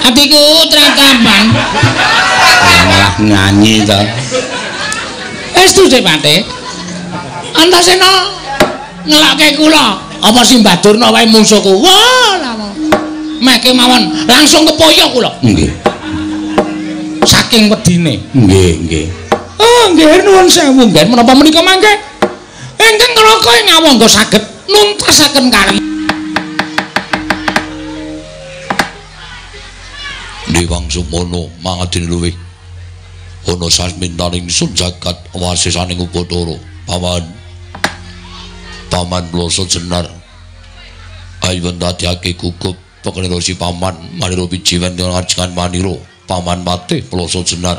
Atiku tratapan. Malah nyanyi to. Estu Dik Pate. Antasena ngelokke kula. Apa Simbah Durna wae mungsuhku. Wah, lama. Meke mawon langsung kepoyo kula. Nggih. Saking wedine. Nggih, nggih. Oh, nggih nuwun sewu nggih menapa menika mangke. Ingkang ngroko ngawangga saged nuntasaken karya. Dewang Sumono mangadine luwih. Ana sasmintaning sun jagat wasisaning Upadara. Paman Ploso Jenar. Ayo ndadekake gugup pekenira si paman manira pijiwen ngajengan manira Paman Patih Ploso Jenar.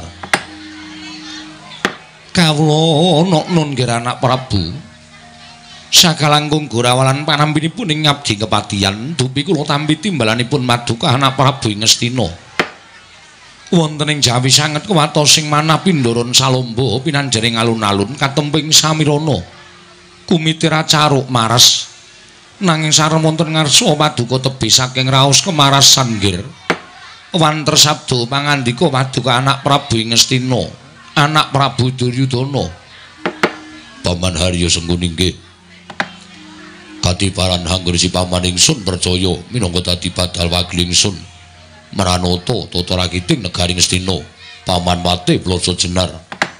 Kawula nun nggih anak Prabu. Sakalangkung gorawalan panampinipun ing ngabdi kepatihan dupi kula tampi timbalanipun Maduka anak Prabu ing Ngastina. Wonten ing Jawi sanget kewatos sing manah Pindoron Salomba pinanjering alun-alun katemping samirana. Kumitira caruk maras nanging sareng wonten ngarsa Paduka tebih saking raos kemaras sanggir. Wanter sabda pangandika Paduka anak Prabu ing Ngastina, anak Prabu Duryudana. Paman Harya Sengkuni nggih. Katiparan hanggur si paman ingsun percaya minangka dadi badal wakil ingsun Maranata tata rakiting negari Ngastina Paman Patih Ploso Jenar.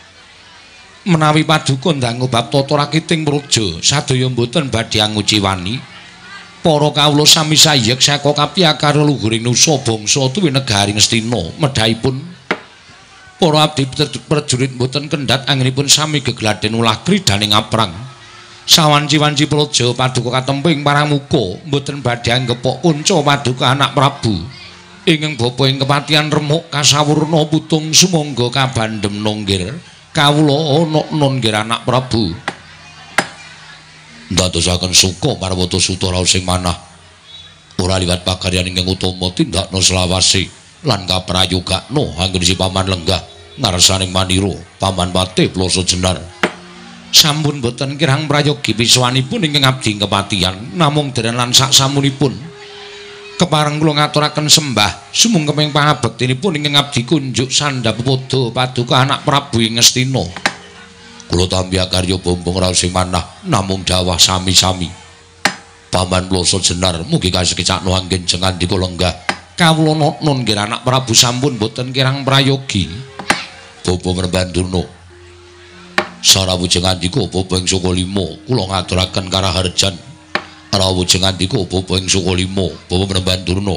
Menawi Paduka ndang bab tata rakiting praja sadaya mboten badhe anguciwani para kawula sami sayek saka kapiyakar luhuring nusa bangsa tuwi negari Ngastina medhaipun para abdi prajurit mboten kendhat anggenipun sami gegladen ulah kridaning aprang. Sawanci-wanci praja Paduka katemping paramuka mboten badhe anggepok kunca Paduka anak Prabu ingkang bapa ing kepatihan remuk kasawurna putung sumangga kabandhem nonggir kawula ana nun nggih anak Prabu ndadosaken suka parwata suta raos sing manah ora liwat pakaryan ingkang utama tindakna selawase lan kaprayogakna anggen si paman lenggah ngarsaning manira Paman Patih Ploso Jenar. Sampun boten kirang prayogi piswanipun ingkang abdi kepatihan namung dereng lan sak samunipun kepareng kula ngaturaken sembah sumungkeping pangabektinipun ingkang abdi kunjuk sandhapada Paduka anak Prabu ing Ngastina. Kula tampi karya bombong raos sing manah namung dawah sami-sami. Paman Ploso Jenar mugi kasekecakno anggen jengandika lenggah kawula nun nggih anak Prabu sampun boten kirang prayogi. Bombong Rembandurna sarawujeng andika bapa ing Sukalima kula ngaturaken karaharjan rawujeng andika bapa ing Sukalima bapa Brembandurna.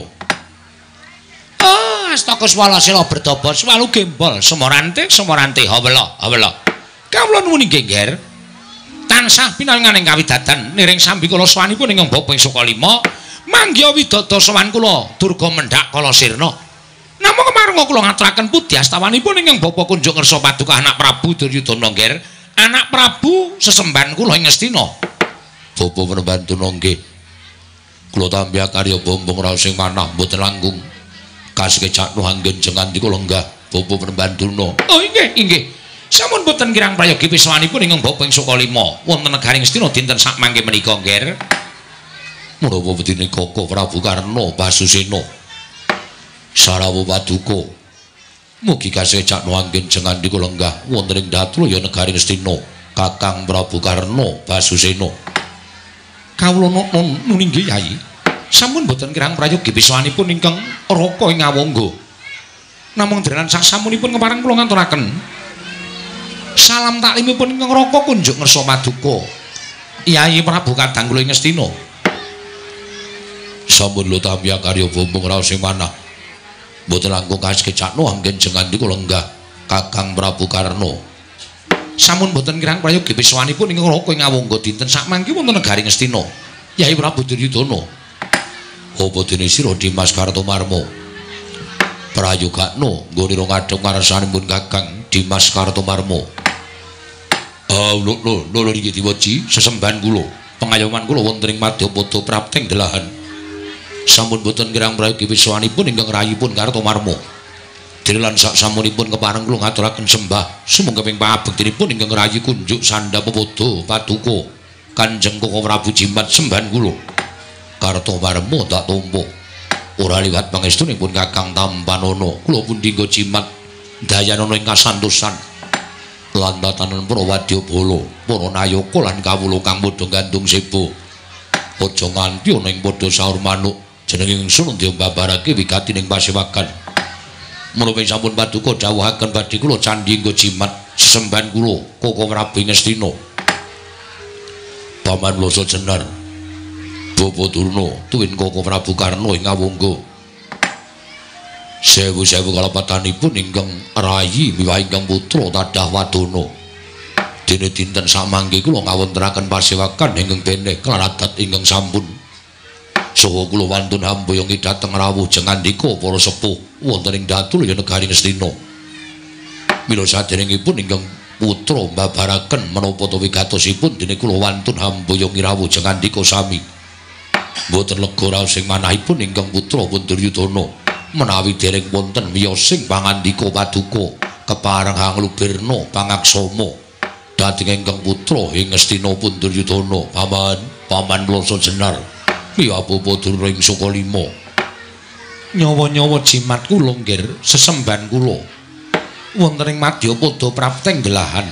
Oh, astaka swalasila berdaba swalu gembol semorante hawela. Kawula nuwun inggih Nger. Tansah pinanganing kawidadan niring sambi kula sawanipun ing bapa ing Sukalima manggiya widada sawan kula durga mendhak kala sirna. Namung kemareng kula ngaturaken pudi astawanipun ingkang bapa kunjuk ngersa Paduka anak Prabu Duryudana Nger. Anak Prabu sesemban kula ing Ngastina. Bapa Brembandurna nggih. Kula tampi karya bombong raos sing manah mboten langkung. Kasekecakno anggen jengandika lenggah Bapa Brembandurna. Oh inggih. Sampun boten kirang prayogi piswanipun ingkang bapa ing Sukalima wonten negari Ngastina dinten sak mangke menika Nger. Menapa wedine Koko Prabu Karna Basusena. Sarawu Paduka mugi kasekecakno anggen jengandika lenggah wonten ing Datraya negari Ngastina Kakang Prabu Karna Basusena. Kawula nun inggih Yai. Sampun boten kirang prayogi piswanipun ingkang raka ing Awangga. Namung derenan sasamunipun kepareng kula ngaturaken salam taklimipun ingkang raka kunjuk ngersa Paduka Yai Prabu Kadang kula ing Ngastina. Sampun lo tampi karya bombong raos sing manah mboten langkung kasekecakno anggen jengandika lenggah Kakang Prabu Karna. Sampun boten kirang prayogi piswanipun ingkang raka ing Awangga dinten sak mangke wonten negari Ngastina. Yai Prabu Duryudana. Apa dene sira Dimas Kartomarma? Prayogakno nggone ro ngadhep ngarsanipun Kakang Dimas Kartomarma. Lho iki diwoji sesembahan kula. Pengayoman kula wonten ing Madyapada Prapting Delahan. Sampun boten kirang prayogi piswanipun ingkang rayipun Kartomarma. Direlan sak samunipun kepareng kula ngaturaken sembah sumangkeping pangabektinipun ingkang rayi kunjuk sandhapada Paduka Kanjeng Koko Prabu Jimat sembahan kula. Kartomarma tak tampa. ora liwat pangestunipun Kakang Tampanana kula pun dinggo jimat dayanana ing kasantosan lan tatanen para wadyabala para nayaka lan kawula kang padha gandung sebo aja nganti ana ing padha saur manuk jenenge ingsun diombabarake wigatining pasewakan menapa sampun paduka dawuhaken badhe kula candhi nggo jimat sesembahan kula Koko Prabu Ngastina Paman Loso Jenar Bapa Durna tuwin Koko Prabu Karna ing Awangga sewu-sewu kalepatanipun ingkang rayi miwah ingkang putra tadah wadana dene dinten samangke kula ngawontenaken pasewakan ingkang benek klaradat ingkang sampun saha kula wantun hambaya dhateng rawuh jengandika para sepuh wonten ing Datul ya negari Ngastina mila saderengipun ingkang putra mbabaraken menapa to wigatosipun dene kula wantun hambaya rawuh jengandika sami mboten lega raos sing manahipun ingkang putra Duryudana menawi dereng wonten wiyosing pangandika paduka kepareng hanglubirna pangaksama dhateng ingkang putra ing Ngastina Duryudana paman Loso Jenar miwah Bapa Durna ing Sukalima nyawa-nyawa jimat kula nggih sesembahan kula wonten ing Madyapada prapteng delahan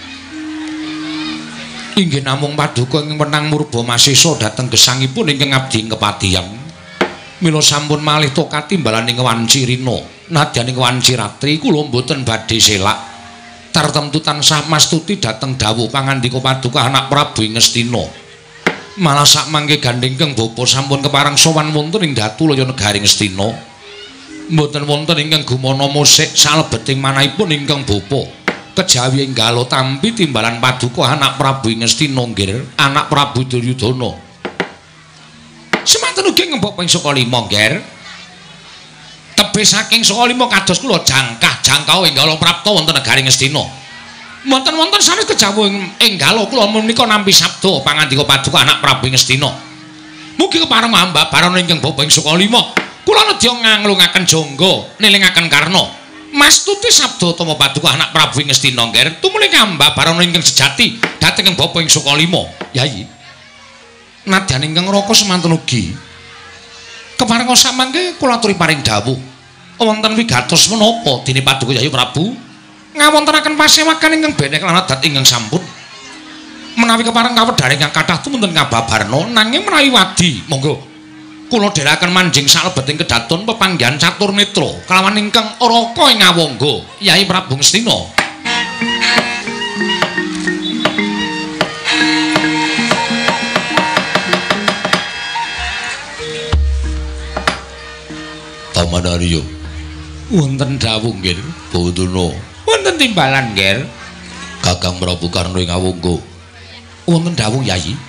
inggih namung paduka ing wenang murba masisa dhateng gesangipun ingkang abdi kepatihan mila sampun malih tokat timbalaning wanci rina nadyaning wanci ratri kula mboten badhe selak tartemtu tansah mastuti dhateng dawuh pangandika paduka anak Prabu Ngastina malah sakmangke gandhengking bapa sampun kepareng sowan wonten ing Datul negari Ngastina mboten wonten ingkang gumana musik salebeting manahipun ingkang bapa kejawi enggalo tampi timbalan paduka anak Prabu Ngastina nggih anak Prabu Duryudana semanten ugi ngembok ping Sukalima nggih tebih saking Sukalima kados kula jangkah enggalo prapta wonten negari Ngastina wonten sanes kejawi enggalo kula menika nampi sabda pangandika paduka anak Prabu Ngastina mugi kepareng mbak barana ingkang bapa ing Sukalima kula nedya nganglungaken jangga nelingaken karna mastuti sabda tama paduka anak Prabu Ngastina nggih tumuli mbak barana ingkang sejati dhateng bapa ing Sukalima yayi nadyan ingkang raka semanten ugi kepareng samangke kula aturi paring dawuh wonten wigatos menapa dene paduka Yayi Prabu ngawontenaken pasewakan ingkang benek lan adat ingkang sampun menawi kepareng kawedhare ingkang kathah tumunten ngababarna nanging menawi wadi monggo kula dherekaken manjing salebeting kedaton pepanggihan catur netra kalawan ingkang raka ing Awangga Yayi Prabu Ngastina Paman Arya wonten dawuh nggih Buduna wonten timbalan nggih Kakang Prabu Karna ing Awangga wonten dawuh Yayi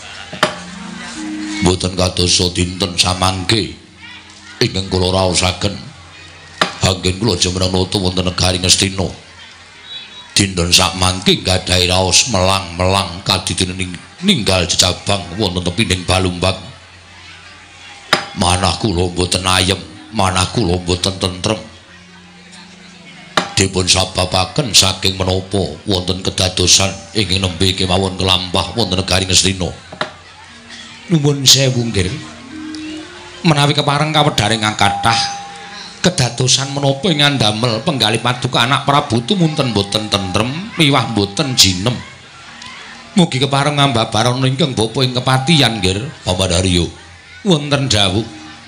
mboten kadosa dinten samangke ingkang kula raosaken anggen kula jemrenata wonten negari Ngastina dinten sakmangke gadhahi raos melang-melang kadidene ninggal jejabang wonten tepining Balumbang manah kula mboten ayem manah kula mboten tentrem dipun sababaken saking menapa wonten kedadosan ingkang nembe kemawon kelampah wonten negari Ngastina nuwun sewu nggih menawi kepareng kawedhare ingkang kathah kedadosan menapa ingkang damel penggalih paduka anak Prabu tumunten mboten tentrem miwah mboten jinem mugi kepareng ngambah-barana ingkang bapa ing kepatihan nggih Paman Arya wonten dawuh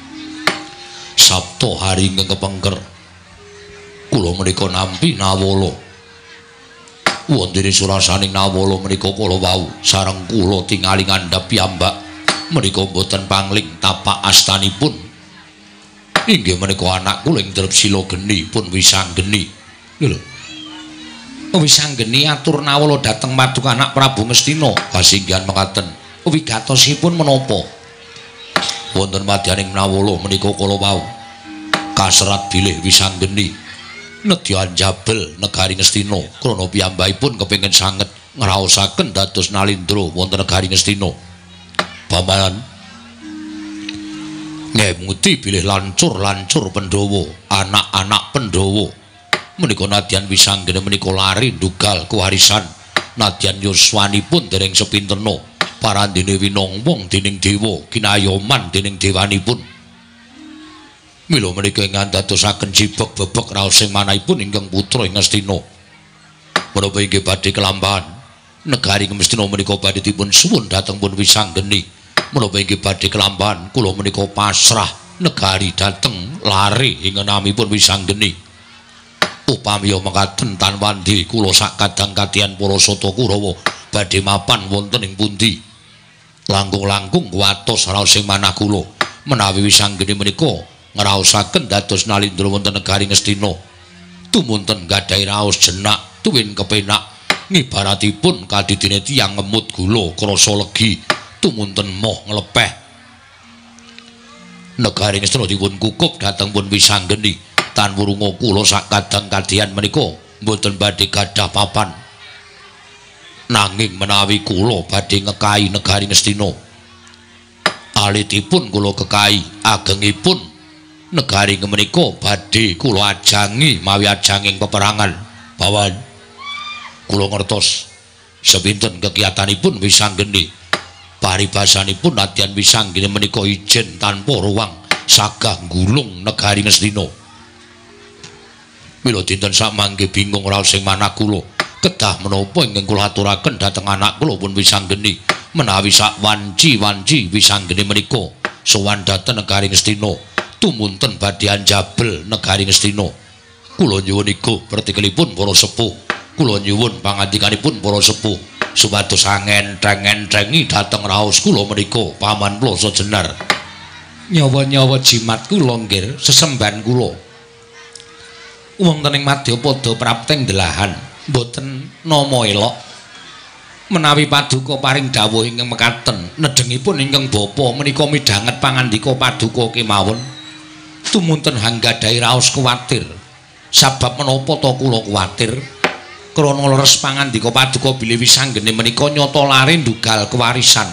Sabtu hari ingkang kepengker kula menika nampi nawala wonten surasaning nawala menika kala wau sareng kula tingali ngandhap piyambak menika boten pangling tapak astanipun inggih menika anak kula ing drep sila geni pun wisanggeni lho wisanggeni atur nawala dhateng paduka anak Prabu Ngastina kasinggihan mekaten wigatosipun menapa wonten madyaning nawala menika kala wau kaserat bilih wisanggeni nedya njabel negari Ngastina krana piyambakipun kepengin sanget ngraosaken dados nalindra wonten negari Ngastina Paman ngemuti bilih lancur-lancur Pandhawa anak-anak Pandhawa menika nadyan wisanggeni menika lari ndugal kewarisan nadyan yuswanipun dereng sepintena parandene winongwong dening dewa kinayoman dening dewanipun Mila menika ingkang dadosaken jibek bebek raos sing manahipun ingkang putra ing Ngastina. Menapa inggih badhe kelambahan negari Ngastina menika badhe dipun suwun dhateng pun Wisanggeni. Menapa inggih badhe kelambahan kula menika pasrah negari dhateng lare ing namipun Wisanggeni. Upami mekaten tan wandi kula sak kadang-kadian para sata Kurawa badhe mapan wonten ing pundi. Langkung-langkung kuwatos raos sing manah kula menawi Wisanggeni menika ngraosaken dados nalindra wonten negari Ngastina. Tumunten gadhahi raos jenak tuwin kepenak ngibaratipun kadidine tiyang ngemut gula krasa legi tumunten moh nglepeh. Negari Ngastina dipun kukup dhateng pun Wisanggeni. Tan wurunga kula sak kadang-kadian menika mboten badhe gadhah papan. Nanging menawi kula badhe ngekahi negari Ngastina, alitipun kula kekahi agengipun negari menika badhe kula ajangi mawi ajanging peperangan. Bawan kula ngertos sepinten kegiatanipun Wisanggeni. Paribasanipun nadyan Wisanggeni menika ijen tanpa ruang sagah gulung negari Ngastina. Mila dinten samangke bingung raos sing manah kula kedah menapa ingkang kula aturaken dhateng anak kula pun Wisanggeni menawi sak wanci-wanci Wisanggeni menika sowan dhateng negari Ngastina tumunten badhe anjabel negari Ngastina. Kula nyuwun iku pertikelipun para sepuh, kula nyuwun pangandikanipun para sepuh supados angentreng-entrengi dhateng raos kula menika paman Plasa Jenar. Nyawa-nyawa jimat kula nggih sesemban kula wonten ing Madyapada prapteng delahan mboten nama elok menawi paduka paring dawuh ingkang mekaten nedhengipun ingkang bapa menika midhanget pangandika paduka kemawon tumunten hanggadhahi raos kuwatir. Sabab menapa ta kula kuwatir krana leres pangandika paduka bilih Wisanggeni menika nyata lare ndugal kewarisan.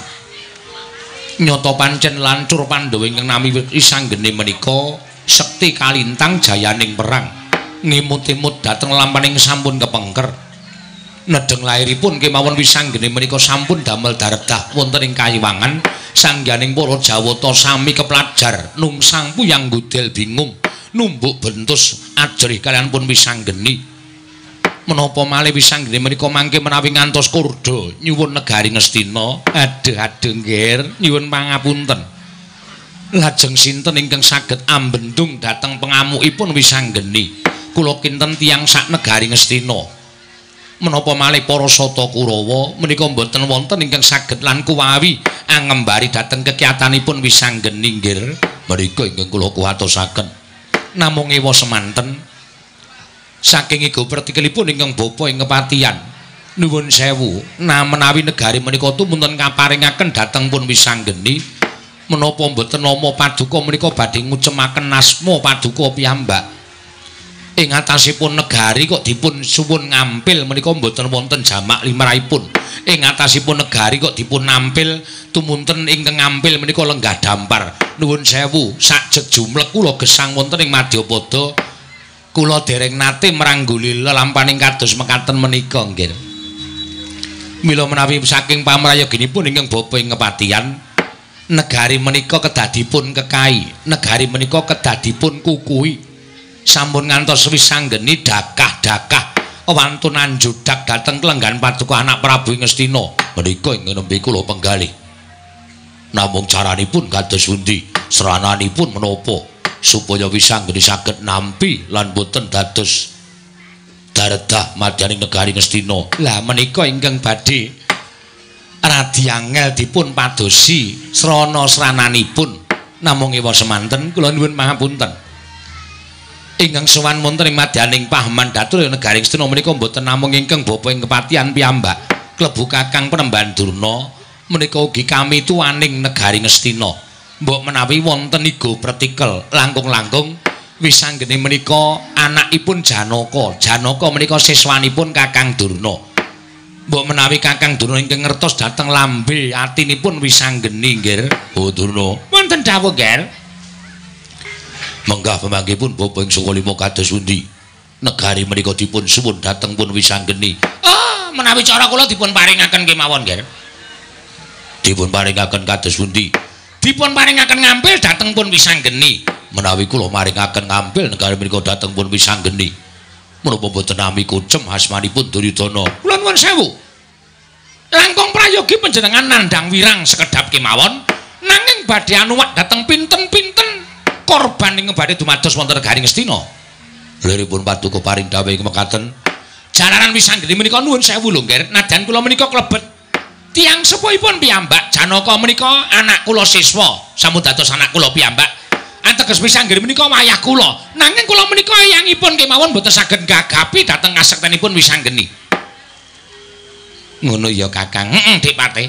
Nyata pancen lancur Pandhawa ingkang nami Wisanggeni menika sekti kalintang jayaning perang. Ngimut-imut dhateng lampaning sampun kepengker. Nedheng lairipun kemawon Wisanggeni menika sampun damel daredah wonten ing kayiwangan sangganing para Jawata sami keplajar nungsang puyang gudel bingung numbuk bentus ajerih kalian pun Wisanggeni. Menapa malih Wisanggeni menika mangke menawi ngantos kurda nyuwun negari Ngastina. Aduh nggih nyuwun pangapunten. Lajeng sinten ingkang saged ambendung dhateng pengamukipun Wisanggeni? Kula kinten tiyang sak negari Ngastina. Menapa malih para sata Kurawa menika mboten wonten ingkang saged lan kuwawi angembari dhateng kegiatanipun Wisanggeni nggih. Menika ingkang kula kuwatosaken. Namung ewa semanten saking iku pertikelipun ingkang bapa ing kepatihan. Nuwun sewu, menawi negari menika tumunten kaparingaken dhateng pun Wisanggeni menapa mboten nama paduka menika badhe ngucemaken asma paduka piyambak. Ing atasipun negari kok dipun suwun ngampil menika mboten wonten jamak limrahipun. Ing atasipun negari kok dipun nampil tumunten ingkang ngampil menika lenggah dampar. Nuwun sewu, sajeg jumlek kula gesang wonten ing Madyapada kula dereng nate merangguli lelampaning kados mekaten menika nggih. Mila menawi saking pamrayoginipun ingkang bapa ing kepatihan negari menika kedah dipun kekahi, negari menika kedah dipun kukuhi. Sampun ngantos Wisanggeni dakah-dakah wantunan judak dhateng kelenggan paduka anak Prabu Ngastina. Menika ing nembe kula penggalih. Namung caranipun kados pundi? Serananipun menapa supaya Wisanggeni saged nampi lan boten dados daredah madyaning negari Ngastina. Lah menika ingkang badhe radi angel dipun padosi srana-srananipun. Namung ewa semanten kula nuwun pangapunten. Ingkang sowan wonten ing madyaning pahaman datur negari Ngastina menika mboten namung ingkang bapa ing kepatihan piyambak klebu Kakang Penemban Durna menika ugi kami tuwaning negari Ngastina. Mbok menawi wonten igo pretikel langkung-langkung Wisanggeni menika anakipun Janaka. Janaka menika siswanipun Kakang Durna. Mbok menawi Kakang Durna ingkang ngertos dhateng lambe atinipun Wisanggeni nggih. Oh Durna, wonten dawuh nggih. Menggah pamanggipun bapa ing Sukalima kados pundi? Negari menika dipun suwun dhateng pun Wisanggeni. Oh, menawi cara kula dipun paringaken kemawon nggih. Dipun paringaken kados pundi? Dipun paringaken ngampil dhateng pun Wisanggeni. menawi kula maringaken ngambil negari menika dhateng pun Wisanggeni menapa boten nami kucem asmanipun Duryudana. Kula nuwun sewu. Langkung prayogi panjenengan nandhang wirang sekedhap kemawon nanging badhe anuwak dhateng pinten-pinten korban ing badhe dumados wonten negari Ngastina. Liripun paduka paring dawuh mekaten. Jalaran Wisanggeni menika nuwun sewu lho, Nger. Nadyan kula menika klebet tiyang sepuhipun piyambak. Janaka menika anak kula siswa, sampun dados anak kula piyambak. Ateges Wisanggeni menika wayah kula. Nanging kula menika eyangipun kemawon boten saged gagapi dhateng kasektenipun Wisanggeni. Ngono ya Kakang. Dik Pate.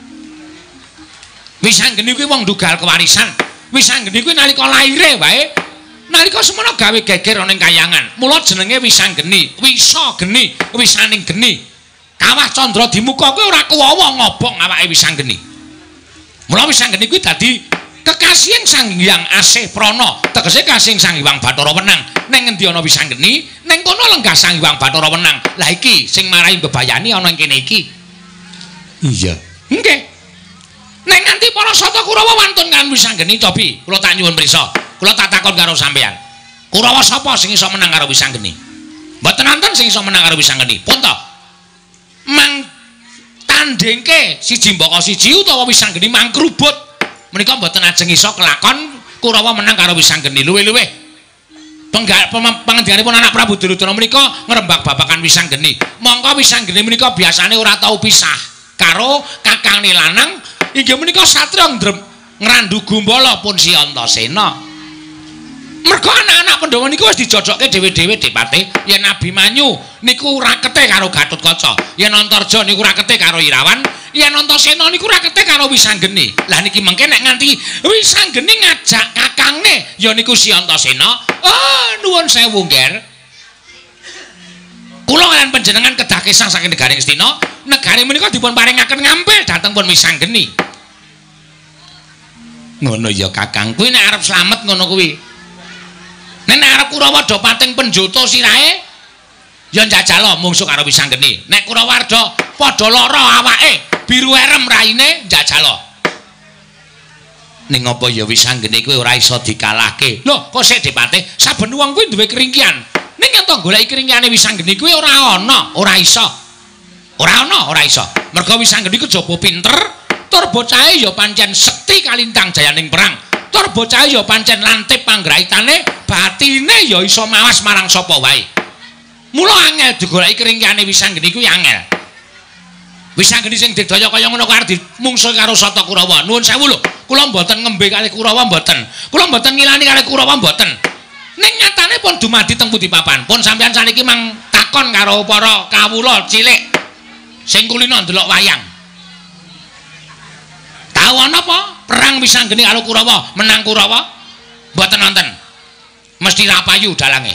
Wisanggeni kuwi wong dugal kewarisan. Wisanggeni kuwi nalika laire wae nalika semana gawe geger ana ing kayangan. Mula jenenge Wisanggeni, wisa geni, wisaning geni. Kawah Candra Dimuka kuwi ora kuwawa ngobong awake Wisanggeni. Mula Wisanggeni kuwi dadi kekasihing Sang Hyang Asih Prana, tegese kasihing Sang Hyang Bathara Wenang. Ning endi ana Wisanggeni, ning kono lenggah Sang Hyang Bathara Wenang. Lah iki sing marai bebayani ana ing kene iki. Iya. Nggih. Ning nganti para Sata Kurawa wantun kan Wisanggeni cobi, kula tak nyuwun prisa. Kula tak takon karo sampeyan. Kurawa sapa sing iso menang karo Wisanggeni? Mboten wonten sing iso menang karo Wisanggeni. Pun to. Mang tandingke siji mbaka siji utawa Wisanggeni mangkrubut. Menika mboten ajeng iso kelakon Kurawa menang karo Wisanggeni. Luwih-luwih pangandikanipun anak Prabu Duryudana menika ngrembak babakan Wisanggeni. Mongko Wisanggeni menika biasane ora tau pisah karo kakangne lanang inggih menika Satria ngrandu Gumbala pun si Antasena. Mergo anak-anak Pandhawa niku wis dijojokke dhewe-dhewe Dik Pate. Yen Abimanyu niku rakete karo Gatotkaca, yen Antarja niku rakete karo Irawan, yen Antasena niku rakete karo Wisanggeni. Lah niki mengke nek nganti Wisanggeni ngajak kakangne ya niku si Antasena. Oh, nuwun sewu, Nger. Kula lan panjenengan kedah kesah saking negari Ngastina, negari menika dipun paringaken ngampil dhateng pun Wisanggeni. Ngono ya Kakang. Kuwi nek arep slamet ngono kuwi. Nek arep Kurawa do pating penjoto sirahe ya njajal mungsuh karo Wisanggeni. Nek Kurawa do padha lara awake, biru erem raine njajal. Ning apa ya Wisanggeni kuwi ora iso dikalahke. Lho, kok sik Dik Pate, saben wong kuwi duwe keringkian. Ning yen to goleki keringkiane Wisanggeni kuwi ora ana, ora iso. Ora ana, ora iso. Mergo Wisanggeni kejaba pinter, tur bocahe ya pancen sekti kalintang jayaning perang. Tur bocahe ya pancen lantip panggraitane, batine ya iso mawas marang sapa wae. Mula angel digoleki keringkiane Wisanggeni kuwi angel. Wisanggeni sing digdaya kaya ngono karo dimungsuhi karo Sata Kurawa. Nuwun sewu lho, kula mboten ngembe kalih Kurawa mboten. Kula mboten ngilani kalih Kurawa mboten. Ning nyatane pun dumadi teng pundi papan. Pun sampeyan saniki mang takon karo para kawula cilik sing kulina ndelok wayang. Tahu ana apa? Perang Wisanggeni karo Kurawa, menang Kurawa? Mboten wonten. Mesti ra payu dalange.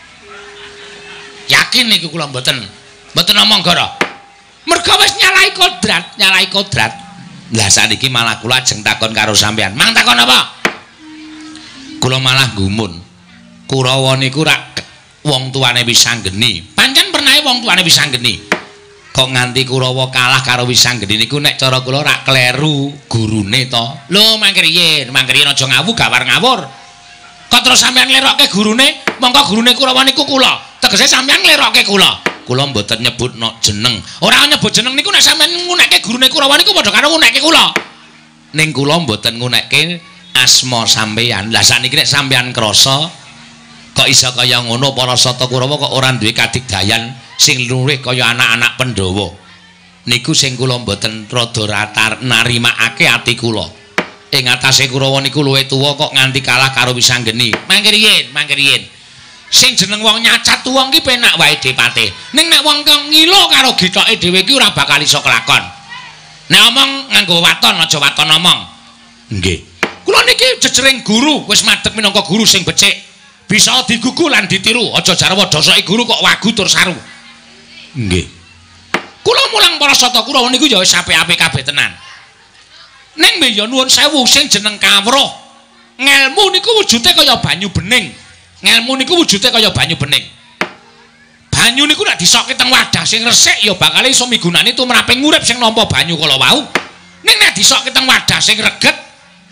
Yakin niku kula mboten. Mboten omong gara. Mergo wis nyalai kodrat. Lah saniki malah kula ajeng takon karo sampean. Mang takon apa? Kula malah gumun. Kurawa niku rak wong tuane Wisanggeni. Pancen pernahe wong tuane Wisanggeni. Kok nganti Kurawa kalah karo Wisanggeni niku nek cara kula rak kleru gurune to. Lho mangke riyen aja ngawu gawar ngawur. Kok terus sampean nglerokke gurune, mongko gurune Kurawa niku kula. Tegese sampean nglerokke kula. Kula mboten nyebutno jeneng. Ora nyebut jeneng niku nek sampean ngunekke gurune Kurawa niku padha karo ngunekke kula. Ning kula mboten ngunekke asma sampeyan. Lah saniki nek sampeyan krasa kok iso kaya ngono para Sata Kurawa kok ora duwe kadigdayan sing luwih kaya anak-anak Pandhawa. Niku sing kula mboten rada narimakake ati kula. Ing atase Kurawa niku luwih tuwa kok nganti kalah karo Wisanggeni. Mangke riyen. Sing jeneng wong nyacat wong ki penak wae Dik Pate. Ning nek wong kang ngilo karo gitoke dhewe ki ora bakal iso kelakon. Nek omong nganggo waton aja waton omong. Nggih. Kula niki jejering guru, wis madhep minangka guru sing becik. Bisa digugu lan ditiru, aja jarwa dosoke guru kok wagu tur saru. Nggih. Kula mulang para Sata Kurawa niku ya wis apik-apik kabeh tenan. Ning ya nuwun sewu sing jeneng kawruh. Ngelmu niku wujude kaya banyu bening. Ngelmu niku wujude kaya banyu bening. Banyu niku nek disokke teng wadah sing resik ya bakal iso migunani tumraping urip sing nampa banyu kala wau. Ning nek disokke teng wadah sing reget,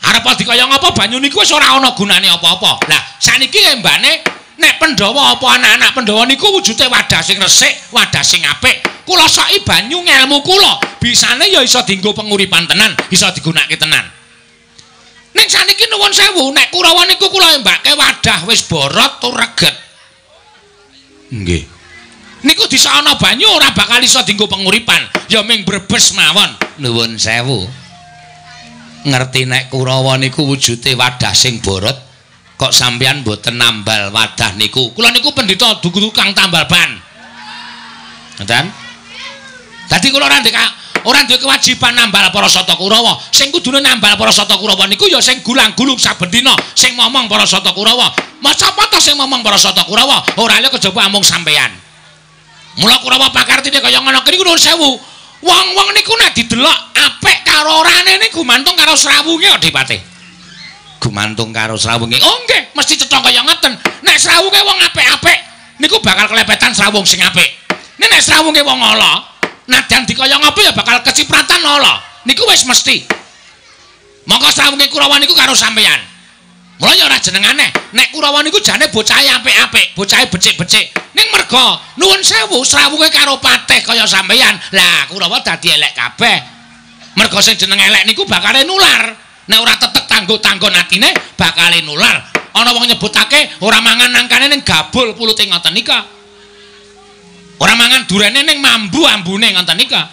Arep dikaya ngapa banyu niku wis ora ana gunane apa-apa. Lah saniki mbane nek Pandhawa apa anak-anak Pandhawa niku wujude wadah sing resik, wadah sing apik. Kula soki banyu ngelmu kula bisane ya iso dienggo penguripan tenan, iso digunakake tenan. Ning saniki nuwun sewu, nek Kurawa niku kula mbake wadah wis borot tur reget. Nggih. Niku bisa ana banyu ora bakal iso dienggo penguripan, ya ming brebes mawon. Nuwun sewu. Ngerti nek Kurawa niku wujude wadah sing borot, kok sampeyan mboten nambal wadah niku. Kula niku pendhita tukang tambal ban. Ngoten? Dadi kula ora duwe kewajiban nambal para Sata Kurawa. Sing kudune nambal para Sata Kurawa niku ya sing gulang-gulung saben dina sing momong para Sata Kurawa. Sapa ta sing momong para Sata Kurawa? Ora liya kejaba amung sampeyan. Mula Kurawa pakartine kaya ngono niku nuwun sewu. Wong-wong niku nek didelok apik karo orane niku gumantung karo srawunge Adipati. Gumantung karo srawunge. Oh nggih, mesti cetha kaya ngoten. Nek srawunge wong apik-apik niku bakal kelepetan srawung sing apik. Nek srawunge wong ala, nadyan dikaya ngapa ya bakal kecipratan ala. Niku wis mesti. Monggo srawunge Kurawa niku karo sampeyan. Mula ya ora jenengane. Nek Kurawa niku jane bocahe apik-apik, bocahe becik-becik. Ning merga nuwun sewu srawunge karo patih kaya sampeyan. Lah Kurawa dadi elek kabeh. Merga sing jeneng elek niku bakale nular. Nek ora tetek tanggo-tanggon atine bakale nular. Ana wong nyebutake ora mangan nangkane ning gabul pulute ngoten nika. Ora mangan durene ning mambu ambune ngoten nika.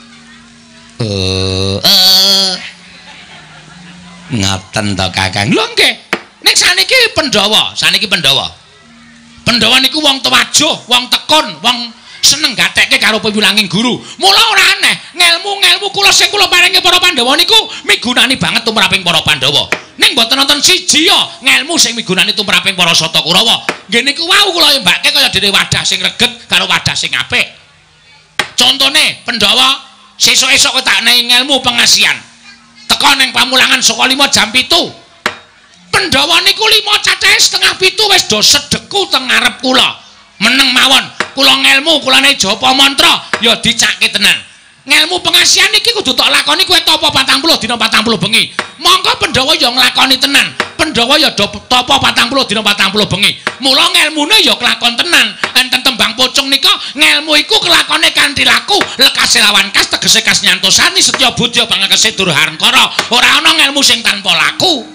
Ngaten to Kakang. Lho nggih. Nek saniki Pandhawa. Pandhawa niku wong tuwajuh, wong tekun, wong seneng gatekke karo piwulanging guru. Mula ora aneh, ngelmu kula sing kula paringi para Pandhawa niku migunani banget tumraping para Pandhawa. Ning mboten wonten siji ya ngelmu sing migunani tumraping para Sata Kurawa. Nggih niku wau kula mbake kaya dene wadah sing reget karo wadah sing apik. Contone Pandhawa sesuk-esuk kowe tak nehi ngelmu pengasihan. Teka ning pamulangan saka 5 jam 7. Pandhawa niku 5 cacahe setengah 7 wis do sedeku teng ngarep kula. Meneng mawon, kula ngelmu, kulane japa mantra ya dicakke tenan. Ngelmu pengasihan iki kudu tak lakoni kowe tapa 40 dina 40 bengi. Monggo Pandhawa ya nglakoni tenan. Pandhawa ya tapa 40 dina 40 bengi. Mula ngelmune ya kelakon tenan. Enten tembang pocong nika ngelmu iku kelakone kanthi laku, lekase lawan kas tegese kas nyantosani setya budya pangakese durhankara. Ora ana ngelmu sing tanpa laku.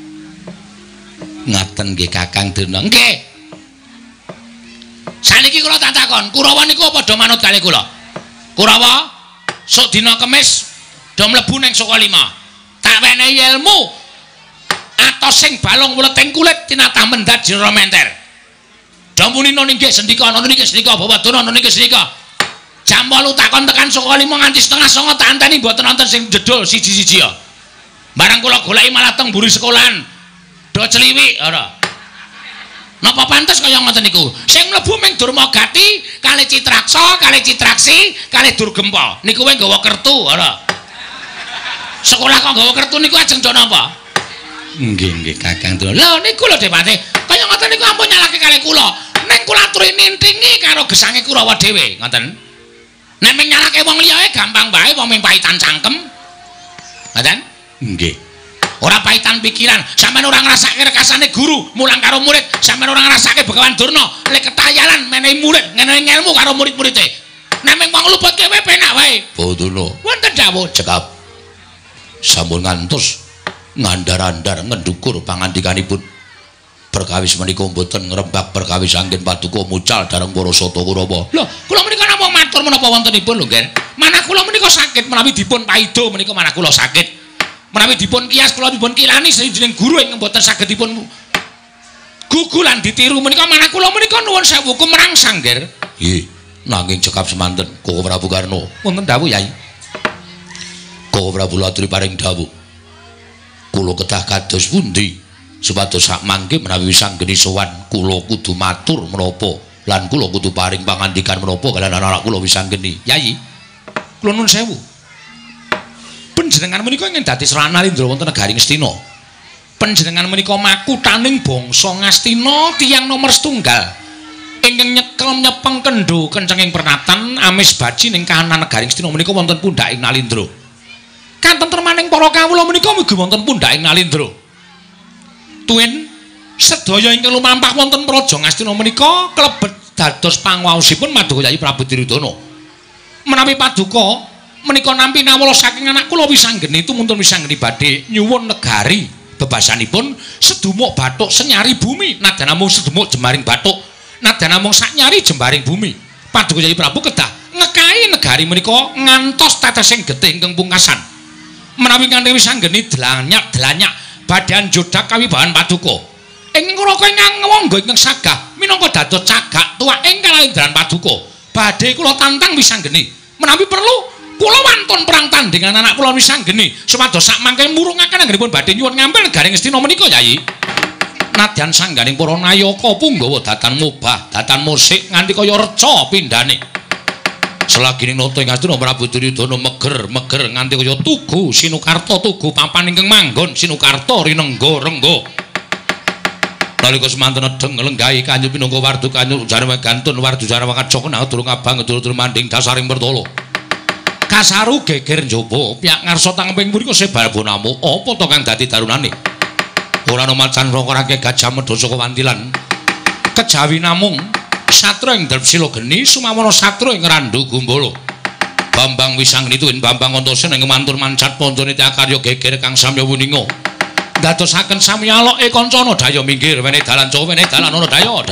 Ngaten nggih Kakang Dena. Nggih. Saniki kula tak takon, Kurawa niku padha manut kalih kula. Kurawa sok dina Kemis do mlebu ning Saka Lima. Tak wenehi ilmu atos sing balung wleting kulit tinatah mendat jero menter. Do muni nggih sendika ana niki sendika Bawadana ana niki sendika. Jam 8 takon tekan Saka Lima nganti setengah 9 tak anteni mboten wonten sing jedul siji-siji ya. Barang kula goleki malah teng mburi sekolahan. Do celiwik ora. Napa pantes kaya ngoten niku? Sing mlebu ming Durmagati, kalih Citraksa, kalih Citraksi, kalih Durgempa. Niku wae nggawa kertu ora. Sekolah kok nggawa kertu niku ajeng do napa? Nggih Kakang Dena. Lho niku lho Depati. Kaya ngoten niku ampun nyalahke kalih kula. Ning kula aturi nintingi karo gesange Kurawa dhewe, ngoten. Nek ming nyalahke wong liya gampang wae wong ming paitan cangkem. Ngoten? Nggih. Ora paitan pikiran, sampean ora ngrasake rekasane guru mulang karo murid, sampean ora ngrasake Begawan Durna lek ketayalan menehi murid, ngenehi ilmu karo murid-muride. Nek mung wong luputke wae penak wae. Boduna. Wonten dawuh cekap. Sampun ngantos ngandar-andar ngendukur pangandikanipun. Perkawis menika mboten ngrembak perkawis anggen paduka mucal dareng para Sata Kurawa. Lho, kula menika namung matur menapa wontenipun lho, Nggih. Manah kula menika sakit menawi dipun paido menika manah kula sakit. Menawi dipun kias kula dipun kilani sawijining guru ing mboten saged dipun gugulan ditiru menika manah kula menika nuwun sewu kumrangsang Nggih. Nggih, nanging cekap semanten Koko Prabu Karna. Wonten dawuh Yai. Koko Prabu aturi paring dawuh. Kula kedah kados pundi supados sak mangke menawi sanggeni sowan kula kudu matur menapa lan kula kudu paring pangandikan menapa kaliyan anak kula wisanggeni. Yai. Kula nuwun sewu. Panjenengan menika ingkang dadi Srana Nalindra wonten negaring Astina. Panjenengan menika makutaning bangsa Ngastina tiyang nomor setunggal ingkang nyekel nyepeng kendho kencenging pernatan amis baji ning kahanan negaring Astina menika wonten pundhaking Nalindra. Katentremaning para kawula menika mugi wonten pundhaking Nalindra. Tuwin sedaya ingkang lumampah wonten Praja Ngastina menika klebet dados panguwaosipun Maduka Yayi Prabu Duryudana. Menawi paduka menika nampi nawala saking anak kula Wisanggeni tumuntun Wisanggeni badhe nyuwun negari bebasanipun sedumuk bathuk senyari bumi nadyan namung sedumuk jembaring bathuk nadyan namung saknyari jembaring bumi. Paduka Yayi Prabu kedah ngekahi negari menika ngantos tetesing getih ingkang pungkasan. Menawi kanthi Wisanggeni delanyak badhe anjodak kawibahan paduka. Ing ngraka ingkang ngwangga ingkang sagah minangka dados cagak tuwak ing kalendran paduka. Badhe kula tantang Wisanggeni menawi perlu kula wantun perang tandhingan anak kula Wisanggeni supados sak mangke murungaken anggenipun badhe nyuwun ngambil negari Ngastina menika Yayi. Nadyan sangganing para nayaka punggawa datan mubah, datan musik nganti kaya reca pindhane. Selagine nata ing Ngastina Prabu Duryudana meger nganti kaya tugu Sinukarta tugu papan ingkang manggon Sinukarta rinengga-rengga. Nalika semanten nedheng lenggahi kanyu pinangka wardu kanyu jarwa gantun wardu jarwa kacokna durung abang durung manding dasaring bertolo. Kasaru geger njaba piyak ngarsa tangping mriku sebal bonamu apa to kang dadi darunane. Ora ana macan rokake gajah medha saka wantilan. Kejawi namung satra ing Drepsila geni sumawana satra ing Randu Gumbala. Bambang Wisanggeni tuwin Bambang Antasena ing mantur mancat pancane karya geger kang samya wuninga. Dadosaken samyaloke kancana daya minggir wene dalan Jawa wene dalan ana daya.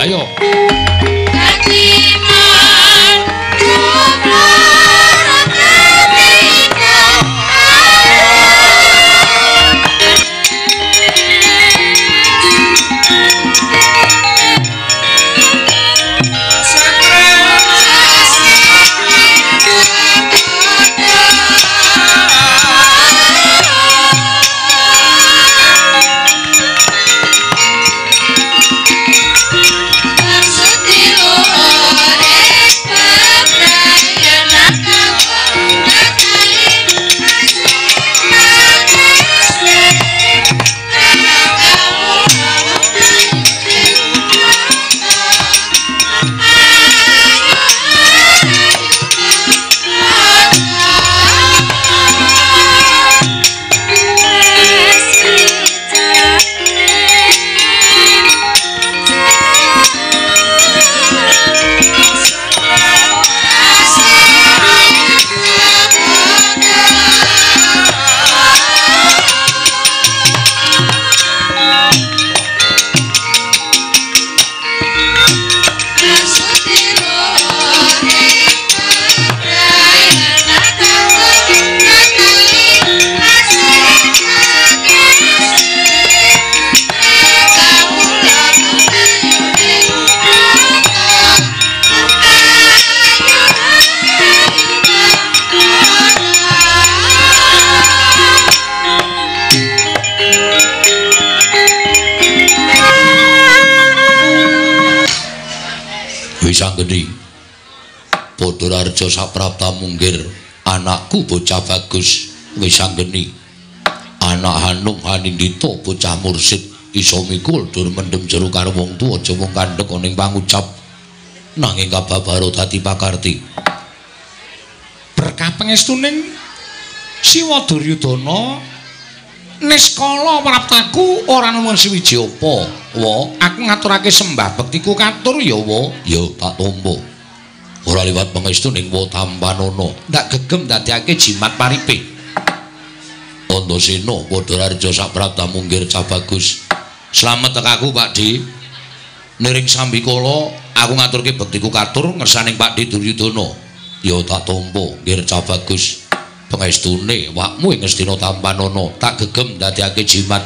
Wisanggeni padha raja saprapta munggir anakku bocah bagus Wisanggeni anak Hanung Hanindita bocah mursid iso mikul dur mendem jero karo wong tuwa aja mung kandhek ning pangucap nanging kababaro dadi pakarti berkah pangestuning Siwa Duryudana niskala praptaku ora nuwun siwiji apa wa aku ngaturake sembah bektiku katur ya wa ya tak tampa ora liwat pangestuning wa Tampanana ndak gegem dadekake jimat paripe Antasena padha raja saprapta munggir cah bagus slamet tekaku Pakdi niring sambikala aku ngaturke bektiku katur ngersaning Pakdi Duryudana ya tak tampa nggih cah bagus pangestune wakmu ing Ngastina Tampanana tak gegem dadekake jimat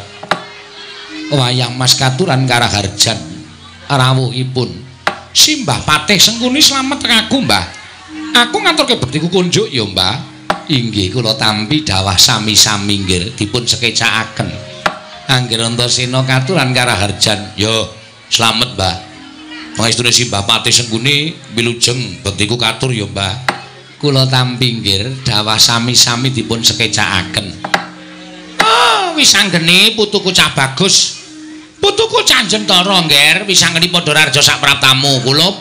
wayang mas katuran Karaharjan rawuhipun simbah Patih Sengkuni slamet tekaku Mbah aku ngaturke bektiku kunjuk ya Mbah inggih kula tampi dawah sami-sami nggih dipun sekecakaken Angger Antasena katuran Karaharjan ya slamet Mbah pangestune simbah Patih Sengkuni wilujeng bektiku katur ya Mbah kula tampi nggih dawah sami-sami dipun sekecakaken. Oh, Wisanggeni putuku cah bagus. Putuku Canjentara nggih, Wisanggeni padha raja sapraptamu kula.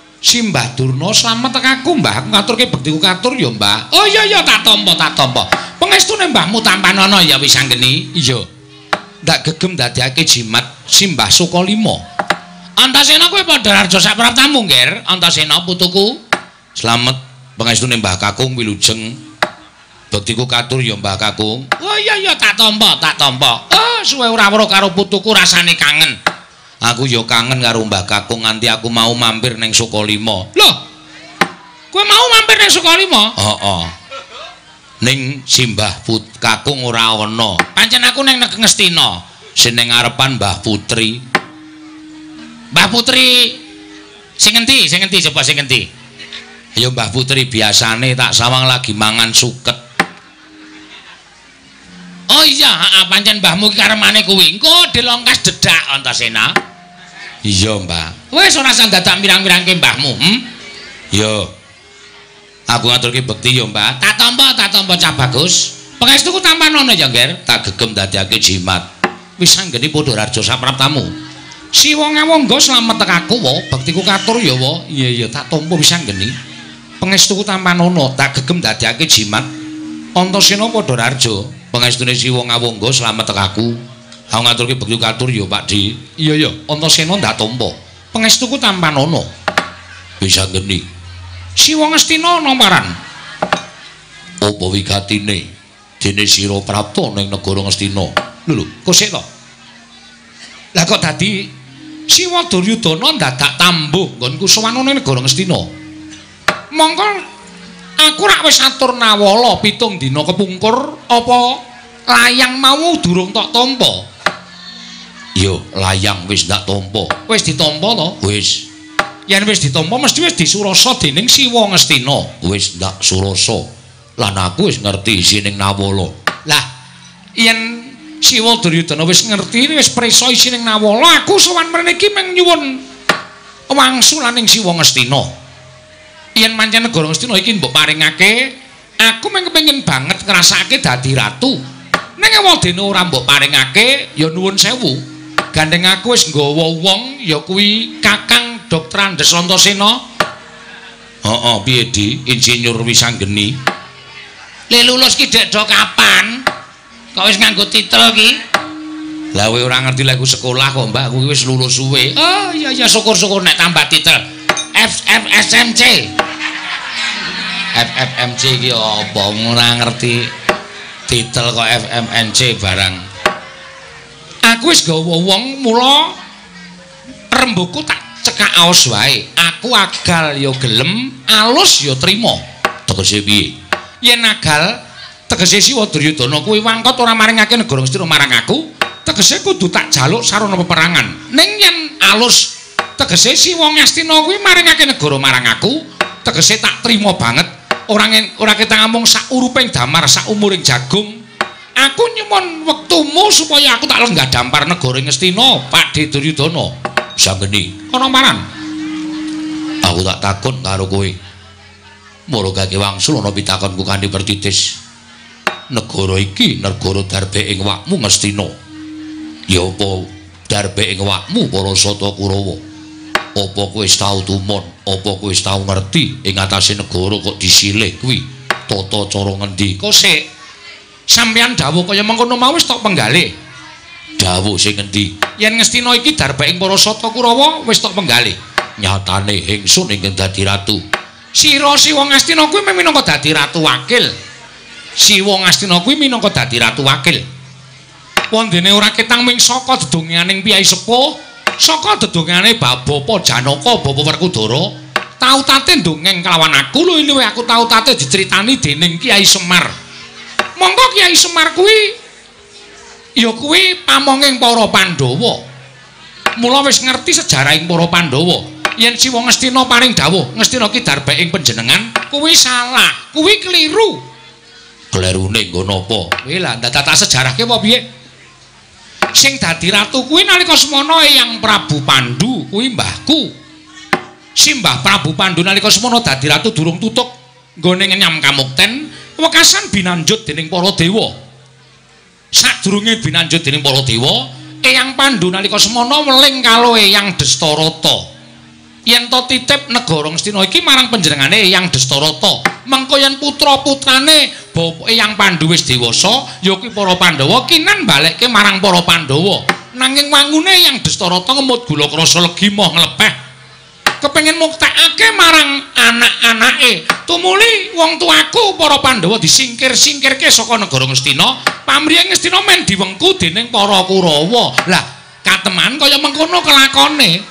Simbah Durna slamet tekaku, Mbah. Aku ngaturke bektiku katur ya, Mbah. Oh iya tak tampa. Pengestune mbahmu Tampanana ya wis anggeni. Iya. Ndak gegem dadiake jimat Simbah Sukalima. Antasena kowe padha raja sapraptamu, Nger. Antasena putuku. Slamet pengestune Mbah Kakung wilujeng. Bektiku katur ya Mbah Kakung. Oh iya tak tampa. Oh, suwe ora weruh karo putuku rasane kangen. Aku ya kangen karo Mbah Kakung nganti aku mau mampir ning Sukalima. Loh. Kowe mau mampir ning Sukalima? Heeh. Ning Simbah Kakung ora ana. Pancen aku ning Ngestina. Sing ning ngarepan Mbah Putri. Mbah Putri sing endi coba sing endi? Ya Mbah Putri biasane tak sawang lagi mangan suket. Oh iya, pancen mbahmu ki karemane kuwi. Engko dilongkas dedak Antasena. Iya, Mbah. Wis ora usah dadak mirang-mirangke mbahmu, Yo. Aku ngaturke bekti ya, Mbah. Tak tampa Cah Bagus. Pangestuku Tampanana ya, Nger. Tak gegem dadiake jimat. Wis anggene padha raja sapraptamu. Siwa ngawangga slamet tekaku wa, bektiku katur ya wa. Iya tak tampa wis anggene. Pangestuku Tampanana tak gegem dadiake jimat. Antasena padha raja. Pangestune Siwa ngawangga slamet tekaku. Aku ngaturke bektiku katur ya, Pakdi. Iya Antasena ndak tampa. Pangestuku Tampanana. Wis anggene. Siwa Ngastina nomparan. Apa wigatine dene sira prapta ning negara Ngastina? Lho, kok sik to? Lah kok dadi Siwa Duryudana dadak tambuh nggonku sowan ning negara Ngastina. Mongko aku rak wis atur nawala 7 dina kepungkur apa layang mau durung tok tampa? Yo, layang wis ndak tampa. Wis ditampa to? Wis. Yen wis ditampa mesti wis disurasa dening Siwa Ngastina. Wis ndak surasa. Lan aku wis ngerti isining nawala. Lah, yen Siwa Duryudana wis ngerti wis prisa isining nawala, aku sowan mriki mung nyuwun wangsulaning Siwa Ngastina. Yen pancen negara Ngastina iki mbok paringake, aku mung kepengin banget ngrasake dadi ratu. Ning wadene ora mbok paringake, ya nuwun sewu. Gandeng aku wis nggawa wong ya kuwi Kakang Dr. Andes Antasena. Heeh, piye Di? Insinyur Wisanggeni. Le lulus ki dek do kapan? Kok wis nganggo titel ki? Lah kowe ora ngerti lek sekolah kok, Mbak. Kuwi wis lulus suwe. Oh iya syukur-syukur nek tambah titel. FFSMC. FFMC ki apa? Ora ngerti titel kok FMNC barang. Aku wis gawa wong mula rembuku tak cekak aos wae. Aku agal ya gelem, alus ya trima. Tegese piye? Yen agal tegese Siwa Duryudana kuwi wangkot ora maringake negara Ngastina marang aku, tegese kudu tak jaluk sarana peperangan. Ning yen alus tegese Siwa Ngastina kuwi maringake negara marang aku, tegese tak trima banget. Ora kita ngomong sak uruping damar, sak umuring jagung. Aku nyuwun wektumu supaya aku tak lenggah dampar negara Ngastina, Pakde Duryudana. Sanggeni. Ana maran. Aku tak takon karo kowe. Margake wangsul ana pitakonku kanthi pertitis. Negara iki negara darbe ing wakmu Ngastina. Ya apa darbe ing wakmu para Sata Kurawa? Apa kowe wis tau tumon? Apa kowe wis tau ngerti ing atase negara kok disilih kuwi? Tata cara ngendi? Kok sik sampeyan dawuh kaya mengkono mau wis tok penggalih. Dawuh sing ngendi? Yen Ngastina iki darbaing para Sata Kurawa wis tok penggalih. Nyatane ingsun ingkang dadi ratu. Sira Siwa Ngastina kuwi minangka dadi ratu wakil. Siwa Ngastina kuwi minangka dadi ratu wakil. Wondene ora ketang ming saka dedonganing piyai sepuh, saka dedongane Bapa Janaka, Bapa Werkudara, tau tate ndongeng kelawan aku lho luwih aku tau tate diceritani dening Kiai Semar. Monggo Kiai Semar kuwi ya kuwi pamonging para Pandhawa. Mula wis ngerti sejarahing para Pandhawa. Yen Siwa Ngastina paring dawuh, Ngastina ki darbaing panjenengan, kuwi salah, kuwi keliru. Klerune nggo napa? Kuwi lah ndak sejarahke apa piye? Sing dadi ratu kuwi nalika semana Eyang Prabu Pandhu kuwi mbahku. Simbah Prabu Pandhu nalika semana dadi ratu durung tutuk nggone nyam kamukten. Wekasan binanjut dening para dewa. Sadurunge binanjut dening para dewa, Eyang Pandhu nalika semana weling karo Eyang Destarata. Yen to titip negara Ngastina iki marang panjenengane Eyang Destarata, mengko yen putra-putrane Eyang Pandhu wis dewasa, ya kuwi para Pandhawa kinan balekke marang para Pandhawa. Nanging wangune Eyang Dastarata ngemut gula krasa legi moh nglepeh. Kepengin muktekake marang anak-anake. Tumuli wong tuaku para Pandhawa disingkir-singkirke saka negara Ngastina, pamriyeng Ngastina men diwengku dening para Kurawa. Lah, kateman kaya mengkono kelakone.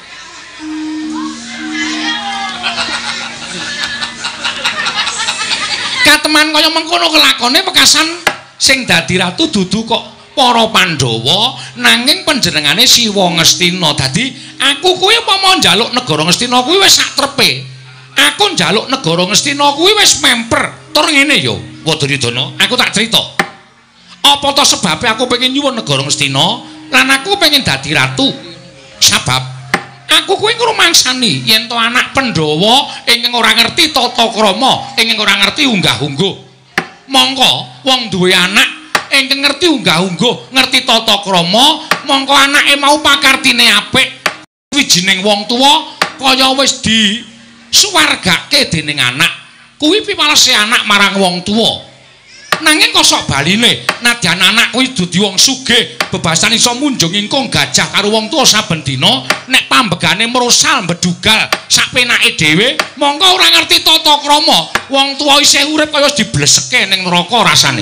Kateman kaya mengkono kelakone pekasan sing dadi ratu dudu kok para Pandhawa nanging panjenengane Siwa Ngastina. Dadi aku kuwi upama njaluk negara Ngastina kuwi wis sak trepe. Aku njaluk negara Ngastina kuwi wis memper. Tur ngene ya, Wadayudana, aku tak crita. Apa to sebabe aku pengen nyuwun negara Ngastina lan aku pengen dadi ratu? Sabab aku kuwi ngrumangsani yen to anak Pandhawa ingkang ora ngerti tata krama, ingkang ora ngerti unggah-ungguh. Mongko wong duwe anak ingkang ngerti unggah-ungguh, ngerti tata krama, mongko anake mau pakartine apik. Wijining wong tuwa kaya wis disuwargake dening anak. Kuwi piwalese anak marang wong tuwa. Nanging kok sok baline, nadyan anak kuwi dadi wong sugih, bebasan iso munjung ingkung gajah karo wong tuwa saben dina, nek pambegane mrosal mbedugal sapenake dhewe, mongko ora ngerti tata krama. Wong tuwa isih urip kaya wis dibleseke ning neraka rasane.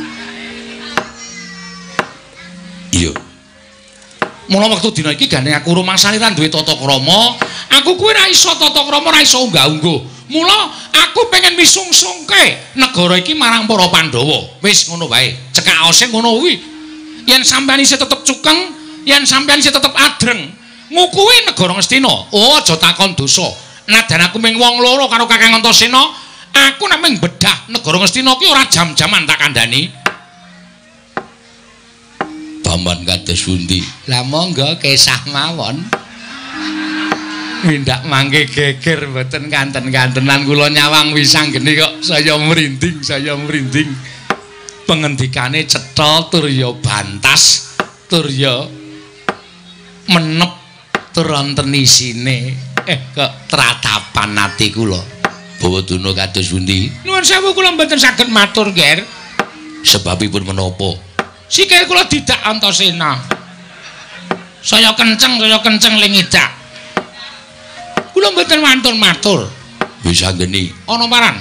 Iya. Mula wektu dina iki gane aku rumangsani ra duwe tata krama, aku kuwi ra iso tata krama, ra iso unggah-ungguh. Mula aku pengen misungsungke negara iki marang para Pandhawa. Wis ngono wae. Cekakose ngono kuwi. Yen sampeyan isih tetep cukeng, yen sampeyan isih tetep adreng, ngukuhi negara Ngastina. Oh, aja takon dosa. Nadan aku ming wong loro karo Kakang Antasena, aku nek ming bedah negara Ngastina ki ora jam-jaman tak kandhani. Paman kados pundi? Lah monggo kesah mawon. Windak mangke geger mboten kanten-kantenan kula nyawang wisanggeni kok saya merinding, pengendikane cetha tur ya bantas tur ya menep tur wonten isine kok tratapan ati kula. Bawaduna kados pundi? Nuwun sewu kula mboten saged matur, Ger. Sebabipun menapa? Sikil kula didak Antasena. Saya kenceng lingidak. Kula mboten wantun matur. Wis anggeni ana paran.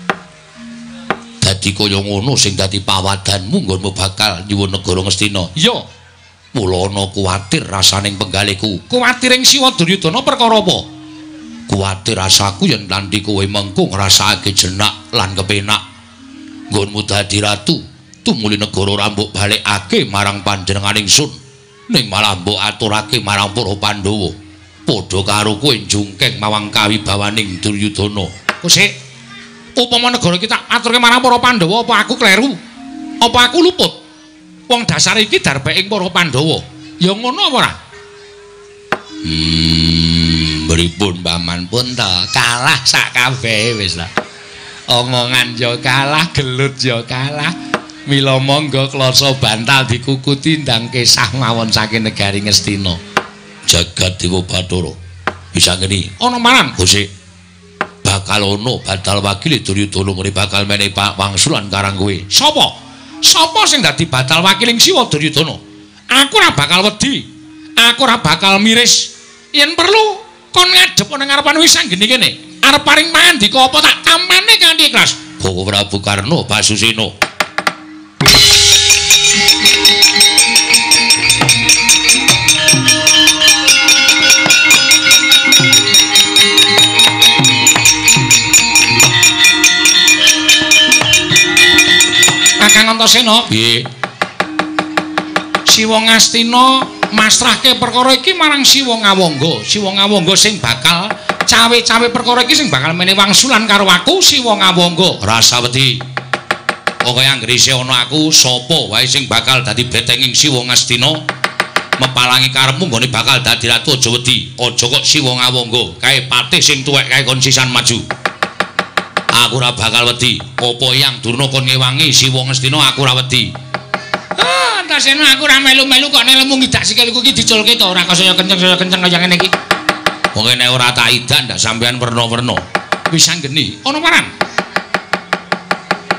Dadi kaya ngono sing dadi pawadanmu nggonmu bakal nyuwun negara Ngastina. Iya. Mula ana kuwatir rasaning penggaliku. Kuwatiring Siwa Duryudana perkara apa? Kuwatir rasaku yen nanti kowe mengko ngrasakake jenak lan kepenak nggonmu dadi ratu, tumuli negara ora mbok balekake marang panjenenganing sun, ning malah mbok aturake marang para Pandhawa. Padha karo kowe njungkeng mawang kawibawaning Duryudana. Kusik, upama negara iki tak aturke marang para Pandhawa, apa aku kleru? Apa aku luput? Wong dasar iki darbeking para Pandhawa. Ya ngono apa ora? Pripun paman pun to? Kalah sak kabeh wis lah. Omongan ya kalah, gelut ya kalah. Mila monggo klasa bantal dikukuti ndang kesah mawon saking negari Ngastina. Jagat Dewa Bathara. Bisa ngene. Ana maran, Gusik. Bakal ono batal wakil Duryudana mrene bakal menehi wangsulan karang kowe. Sapa? Sapa sing dadi batal wakiling Siwa Duryudana? Aku ora bakal wedi. Aku ora bakal miris. Yen perlu kon ngadhep nang ngarepan wisanggeni kene. Arep paring mandika apa tak tampane kanthi ikhlas. Bawa Prabu Karna Basusena. Kakang Antasena, piye? Siwa Ngastina masrahke perkara iki marang Siwa Ngawangga. Siwa Ngawangga sing bakal cawe-cawe perkara iki sing bakal menehi wangsulan karo aku Siwa Ngawangga. Rasa wedi. Pokoke anggere isih ana aku, sapa wae sing bakal dadi betenging Siwa Ngastina mepalangi karepmu nggone bakal dadi ratu, aja wedi. Aja kok Siwa Ngawangga kae patih sing tuwek kae kon sisan maju. Aku ora bakal wedi. Apa Hyang Durna kon ngewangi Siwa Ngastina aku ora wedi. Ah, Antasena aku ora melu-melu kok nek lemu ngidak sikilku iki diculke to ora kaya kenceng kaya ngene iki. Pokoke nek ora tak idak ndak sampean werna-werna. Wis anggeni. Ana paran.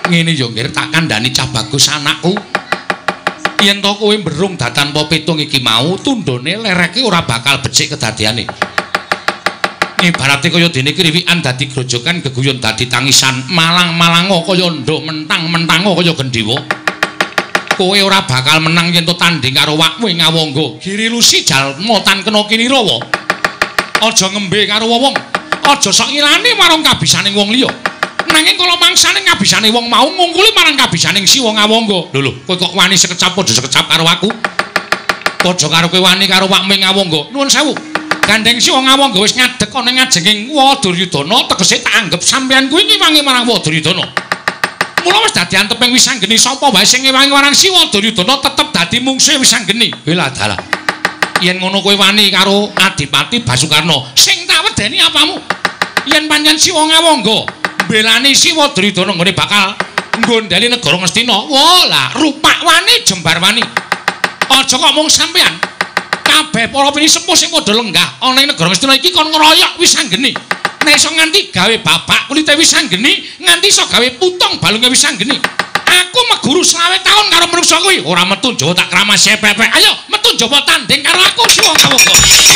Ngene yo nggih tak kandhani cah bagus anakku. Yen to kowe mberung datanpa pitung iki mau tundhone lereke ora bakal becik kedadiane. Ibarate kaya dene kriwikan dadi grojokan geguyon dadi tangisan malang-malango kaya nduk mentang-mentango kaya gendhewa. Kowe ora bakal menang yen to tanding karo wakwe ngawangga. Giri lusi jalma tan kena kinirawa. Aja ngembe karo wong. Aja sok ngilani marang kabisaning wong liya. Nanging kala mangsane ngabisane wong mau ngungkuli marang kabisaning siwa ngawangga. Lho kowe kok wani sekecap padha sekecap karo aku. Padha karo kowe wani karo wakwe ngawangga. Nuwun sewu. Gandeng siwa ngawangga wis ngadeg ana ngajenging Duryudana tegese tak anggap sampeyan kuwi ngewangi marang Duryudana. Mula wis dadi anteping Wisanggeni sapa wae sing ngewangi marang siwa Duryudana tetep dadi mungsuhe Wisanggeni. Bela dalah. Yen ngono kowe wani karo Adipati Basukarna sing tak wedeni apamu? Yen pancen siwa ngawangga belani siwa Duryudana nggone bakal nggondhali negara Ngastina. Wah, lah rupak wani jembar wani. Aja kok mung sampeyan. Kabeh para pinisepuh sing padha lenggah ana ing negara Ngastina iki kon ngeroyok Wisanggeni. Nek iso nganti gawe bapak kulite Wisanggeni, nganti iso gawe putung balunge Wisanggeni. Aku meguru 20 tahun karo menungsa kuwi, ora metu Jawa tak kramas sepepek. Ayo, metu Jawa tanding karo aku siwa ngawangga.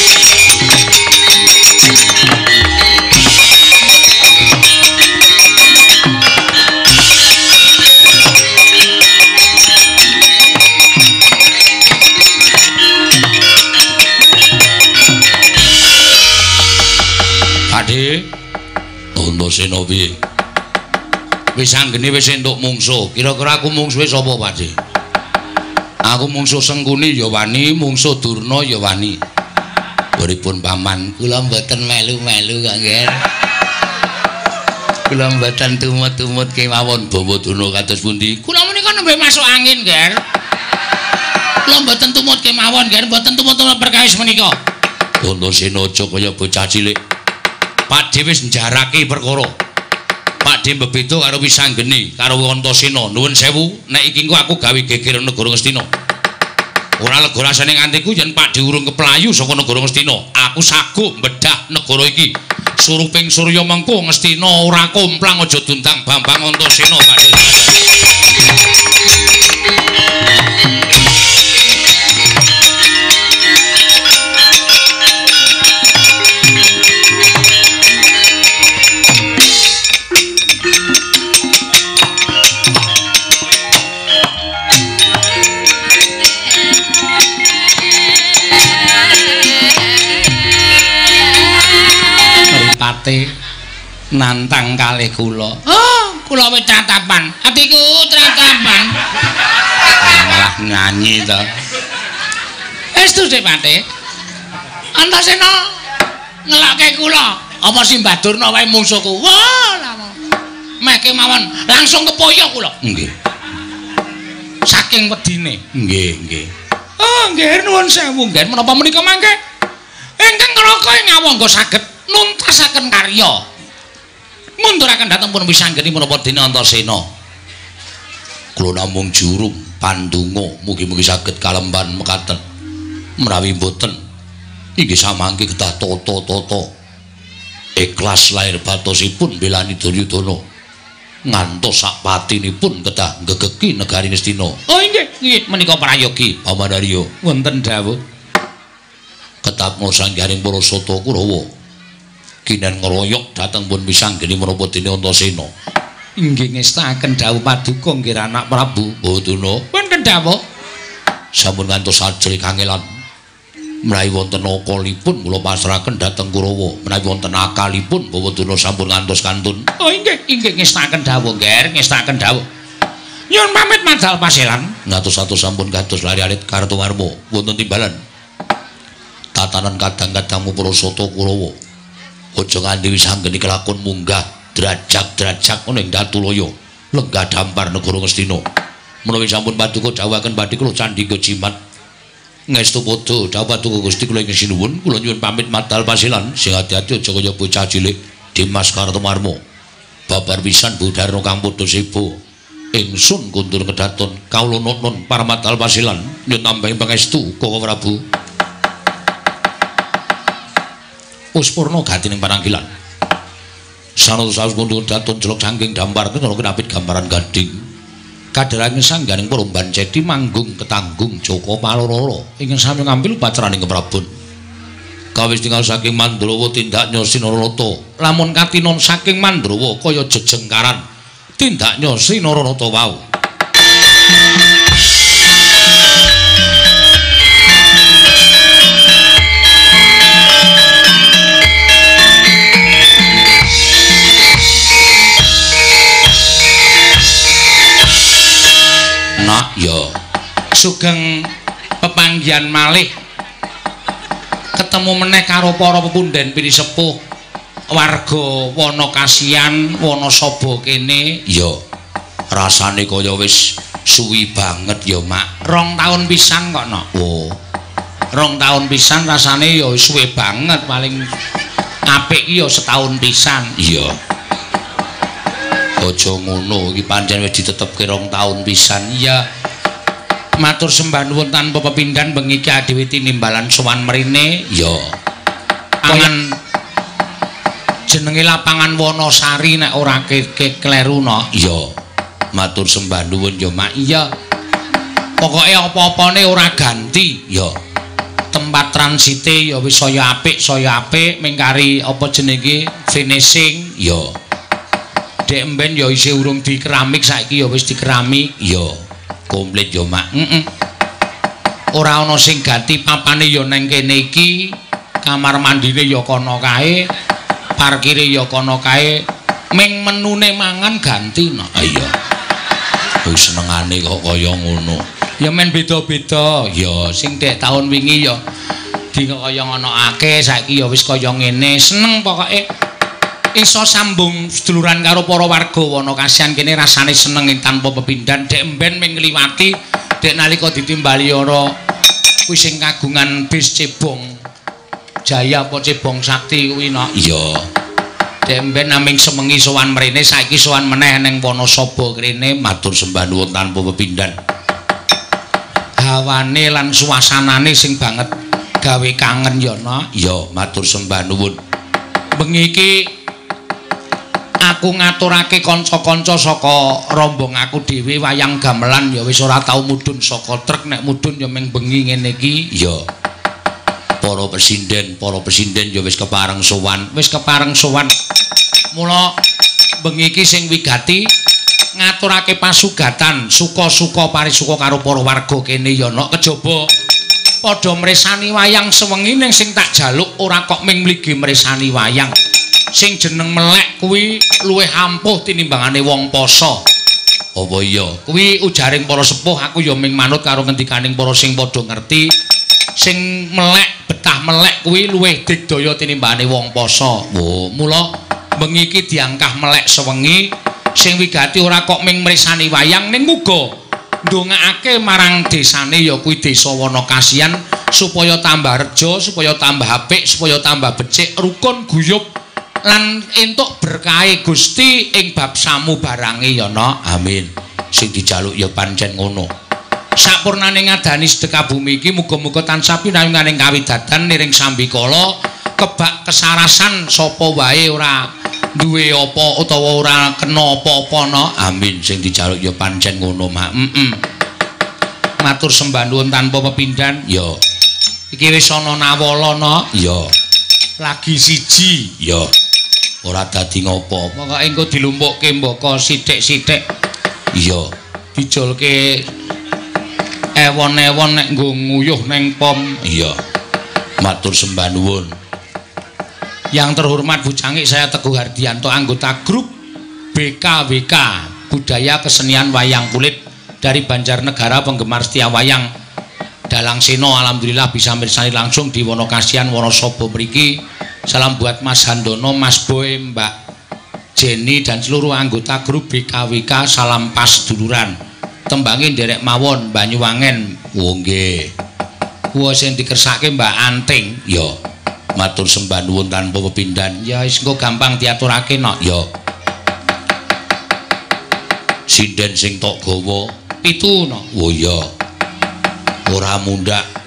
Ade, Antasena piye? Wisanggeni wis entuk mungsuh. Kira-kira aku mungsuhe sapa, Pakde? Aku mungsuh Sengkuni ya wani, mungsuh Durna ya wani. Pripun paman, kula mboten melu-melu kok, Nggih. Kula mboten tumut-tumut kemawon Bawadana kados pundi. Kula menika nembe masuk angin, Nggih. Kula mboten tumut kemawon, Nggih, mboten tumut-tumut perkawis menika. Antasena aja kaya bocah cilik. Pakde wis njarake perkara. Pakde mbebeda karo Wisanggeni, karo Antasena. Nuwun sewu, nek iki engko aku gawe geger negara Ngastina. Ora lega rasane ngantiku yen Pakde urung keplayu saka negara Ngastina. Aku saguh mbedah negara iki. Suruping Surya mengko Ngastina ora komplang aja dundang Bambang Antasena, Pakde. Nantang kalih kula. Oh, kula wis tratapan. Atiku tratapan. Malah nyanyi to. Estu Dik Pate. Antasena ngelokke kula. Apa Simbah Durna wae mungsuhku? Wah, lama. Meh kemawon langsung kepoyo kula. Nggih. Saking wedine. Nggih, nggih. Oh, nggih nuwun sewu, nggih. Menapa menika mangke? Ingkang ngraka ngawangga saged nuntasaken karya. Munduraken dhateng pun Wisanggeni menapa dene Antasena. Kula namung jurung pandonga mugi-mugi saged kalemban mekaten. Menawi mboten inggih samangke kedah tata-tata ikhlas lair batosipun belani Duryudana ngantos sak patinipun kedah gegeki negari Ngastina. Oh inggih, menika prayogi Pamanarya. Wonten dawuh. Ketapna sanggaring para sata Kurawa. Kinen ngeroyok dateng pun Wisanggeni menapa dene Antasena. Inggih ngestaken dawuh paduka nggih anak Prabu Bawadana. Wonten dawuh. Sampun ngantos ajeng kangelan. Menawi wonten akalipun kula pasrahaken dhateng Kurawa. Menawi wonten akalipun Bawadana sampun ngantos kantun. Oh inggih ngestaken dawuh, nggih, ngestaken dawuh. Nyuwun pamit madal paselan. Ngatos-atos sampun kados lari-alit kartowarma wonten timbalan. Tatanan kadang-kadangmu para sata Kurawa. Aja nganti Wisanggeni kelakon munggah drajak-drajak ana ing Datulaya lenggah dampar negara Ngastina. Menawi sampun paduka dawuhaken badhe kula candhika jimat ngestu padha dawuh paduka Gusti kula ingkang sinuwun kula nyuwun pamit madal pasilan sing ati-ati aja kaya bocah cilik. Dimas Kartomarma babar pisan Budarna kang padha sebo ingsun kuntur kedaton kawula nun para madal pasilan nyuwun tambahi pangestu Koko Prabu. Puspurna gatining pananggilan. Sanata saus kuntu datun jelok saking dampar kena kinapit gambaran gading. Kadharange sangganing perumban cedi manggung ketanggung Joko Paloro ingkang sami ngambil pacaraning keprabon. Kawis tinggal saking Mandrawa tindak nyosi Narata. Lamun katinon saking Mandrawa kaya jejengkaran tindak nyosi Narata wau. Nak ya sugeng pepanggihan malih ketemu meneh karo para pepunden pini sepuh warga Wanakasian Wanasaba kene ya rasane kaya wis suwi banget ya Mak 2 taun pisan kok Nok. Oh 2 taun pisan rasane ya suwe banget paling apik iki ya setahun pisan. Iya. Aja ngono iki pancen wis ditetepke 2 taun pisan. Iya. Matur sembah nuwun tanpa pepindhan bengi iki adewe tinimbalan sowan mrene. Ya. Angan jenenge lapangan Wanasari nek ora kleru no. Iya. Matur sembah nuwun ya Mak. Iya. Pokoke apa-apane ora ganti. Ya. Tempat transite ya wis saya apik mengkari apa jenenge finishing. Ya. Dek mben ya isih urung di keramik saiki ya wis di keramik. Ya. Komplit ya Mak. Ora ana sing ganti papane ya neng kene iki. Kamar mandine ya kono kae. Parkire ya kono kae. Ming menune mangan ganti no. Iya. Wis senengane kok kaya ngono. Ya men beda-beda. Ya sing dek taun wingi ya di kaya ngono akeh saiki ya wis kaya ngene. Seneng pokoke iso sambung seduluran karo para warga Wanakasian kene rasane seneng tanpa pepindhan. Dek mben ming ngliwati dek nalika ditimbali ora kuwi sing kagungan bis Cebong Jaya apa Cebong Sakti kuwi no. Iya. Dek mben naming semengi sowan mrene saiki sowan meneh ning Wanasaba kene matur sembah nuwun tanpa pepindhan. Hawane lan suasanane sing banget gawe kangen ya no. Iya, matur sembah nuwun. Bengi iki aku ngaturake kanca-kanca saka rombong aku dhewe wayang gamelan ya wis ora tau mudhun saka trek nek mudhun ya ming bengi ngene iki ya para presiden ya wis kepareng sowan mula bengi iki sing wigati ngaturake pasugatan suka-suka parisuka karo para warga kene ya nok kejaba padha mresani wayang sewengi ning sing tak jaluk ora kok ming mligi mresani wayang sing jeneng melek kuwi luwih ampuh tinimbangane wong poso. Apa iya? Kuwi ujaring para sepuh aku ya ming manut karo ngendikaning para sing padha ngerti. Sing melek betah melek kuwi luwih digdaya tinimbangane wong poso. Oh, mula bengi iki diangkah melek sewengi sing wigati ora kok ming mresani wayang ning uga ndongaake marang desane ya kuwi Desa Wanakasian supaya tambah reja, supaya tambah apik, supaya tambah becik, rukun guyub lan entuk berkahe Gusti ing bab samu barange ya no. Amin. Sing dijaluk ya pancen ngono. Sapurnane ngadani sedekah bumi iki muga-muga tansah pinayunganing kawidadan niring sambikala kebak kesarasan sapa wae ora duwe apa utawa ora kena apa-apa no. Amin. Sing dijaluk ya pancen ngono Mak. Matur sembah nuwun tanpa pepindhan. Ya. Iki wis ana nawala no. Ya. Lagi siji. Ya. Ora dadi ngopo. Pokoke engko dilumpukke mbaka sithik-sithik. Iya, dijolke ewon-ewon nek nggo nguyuh ning pom. Iya. Matur sembah nuwun. Yang terhormat Bu Cangik saya Teguh Hardianto anggota grup BKWK Budaya Kesenian Wayang Kulit dari Banjarnegara penggemar setia wayang Dalang Seno. Alhamdulillah bisa mirsani langsung di Wanakasian Wanasaba mriki. Salam buat Mas Handono, Mas Boy, Mbak Jenny dan seluruh anggota grup BKWK. Salam pas duluran. Tembangin derek mawon Banyuwangen. Oh nggih. Kuwi sing dikersake Mbak Anting. Ya. Matur sembah nuwun tanpa pepindhan. Ya wis engko gampang diaturake nok. Ya. Sinden sing tok gawa 7 nok. Oh iya. Ora mundhak.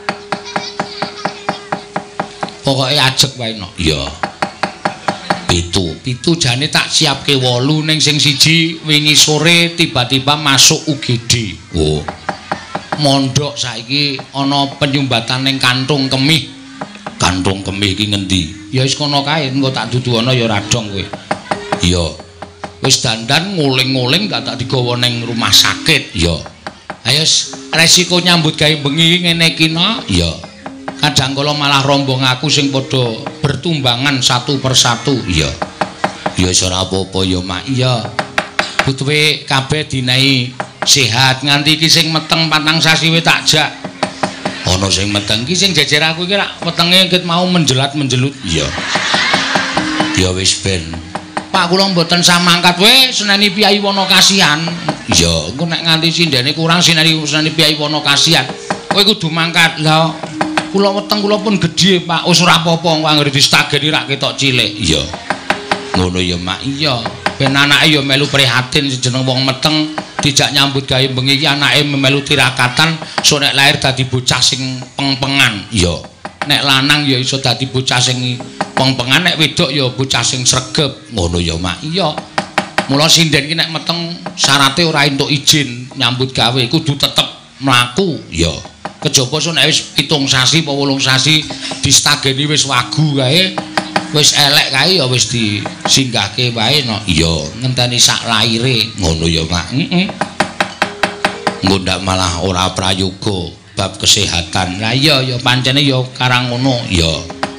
Pokoke ajeg wae no. Iya. 7 7 jane tak siapke 8 ning sing siji wingi sore tiba-tiba masuk UGD. Oh. Mondok saiki ana penyumbatan ning kantung kemih. Kantung kemih iki ngendi? Ya wis kono kae, engko tak duduhana ya radong kowe. Iya. Wis dandan nguling-nguling tak digawa ning rumah sakit. Iya. Ayo resiko nyambut gawe bengi ngene iki no. Iya. Kadang kala malah rombong aku sing padha bertumbangan satu persatu. Iya. Ya wis ora apa-apa ya, Mak. Iya. Butuhe kabeh dinahi sehat nganti iki sing meteng 4 sasi we tak jak. Ana sing meteng Iki sing jejer aku iki rak wetenge ket mau menjelat-menjelut. iya. Ya wis ben. Pak kula mboten samangkat we seneni Piyai Wono Kasihan. Iya, Engko nek nganti sindene kurang seneni Piyai Wono Kasihan. Kowe kudu mangkat. Lah kula weteng kula pun gedhe, Pak. Wis ora apa-apa kok anggere distageni rak ketok cilik. Iya. Ngono ya, Mak. Iya, ben anake ya melu prihatin jeneng wong meteng dijak nyambut gawe bengi iki anake melu tirakatan so nek lahir dadi bocah sing pengpengan. Iya. Nek lanang ya iso dadi bocah sing pengpengan, nek wedok ya bocah sing sregep. Ngono ya, Mak. Iya. Mula sinden iki nek meteng syarate ora entuk izin nyambut gawe, kudu tetep mlaku. Iya. Kejaba so nek wis 7 sasi apa 8 sasi distageni wis wagu kae, wis elek kae ya wis disinggahke wae no. Iya, Ngenteni sak laire. ngono ya, Mak. Heeh. Engko ndak malah ora prayoga bab kesehatan. Lah iya ya pancene ya karang ngono. Iya.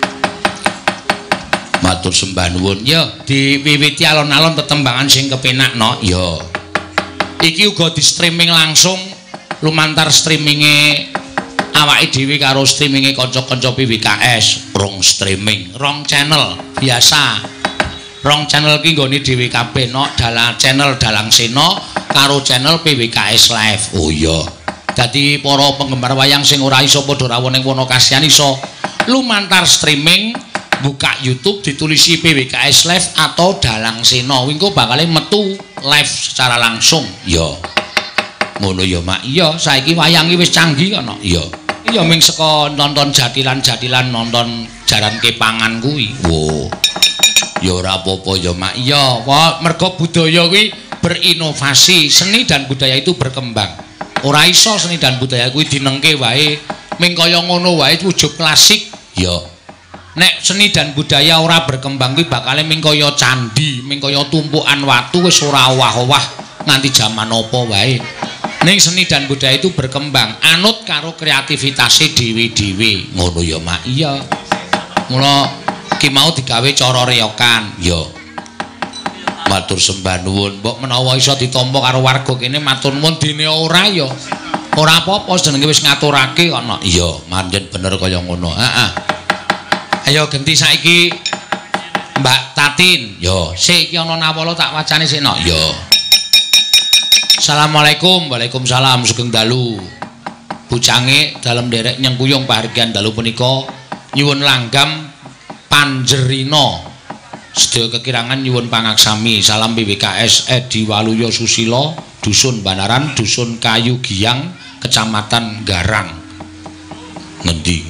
Matur sembah nuwun. Ya diwiwiti alon-alon tetembangan sing kepenak no. Iya. Iki uga di streaming langsung lumantar streaminge awake dhewe karo streaminge kanca-kanca PWKS. Rong streaming, Rong channel biasa. Rong channel ki nggone dhewe kabeh no, channel Dalang Sena karo channel PWKS Live. Oh iya. Dadi para penggemar wayang sing ora iso padha rawuh ning Wono Kasihan iso lumantar streaming buka YouTube ditulisi PWKS Live atau Dalang Sena. Wingko bakal metu live secara langsung. Iya. Ngono ya, Mak. Iya, saiki wayang iki wis canggih kono. Iya. Iya ming saka nonton jatilan-jatilan nonton jaran kepangan kuwi. Wo. Ya ora apa-apa ya, Mak. Iya, mergo budaya kuwi berinovasi, seni dan budaya itu berkembang. Ora iso seni dan budaya kuwi dinengke wae ming kaya ngono wae wujud klasik. Ya. Nek seni dan budaya ora berkembang kuwi bakale ming kaya candi, ming kaya tumpukan watu wis ora owah-owah nganti jaman apa wae. Ning seni dan budaya itu berkembang anut karo kreativitasé dhewe-dhewe. Ngono ya, Mak. Iya. Mula ki mau digawe cara reyokan. Ya. Matur sembah nuwun. Mbok menawa iso ditampa karo warga kene matur nuwun dene ora ya. Ora apa-apa jenenge wis ngaturake ana. Iya, manjen bener kaya ngono. Heeh. Ayo genti saiki Mbak Tatin. Ya. Sik iki ana nawala tak wacane sik no. Ya. Assalamualaikum. Waalaikumsalam. Sugeng dalu. Bucange dalem derek nyengkuyung pahargyan dalu punika nyuwun langgam panjerina. Sedaya kekirangan nyuwun pangaksami. Salam PWKS Edi Waluyo Susilo, Dusun Banaran, Dusun Kayu Giyang, Kecamatan Garang. Ngendi?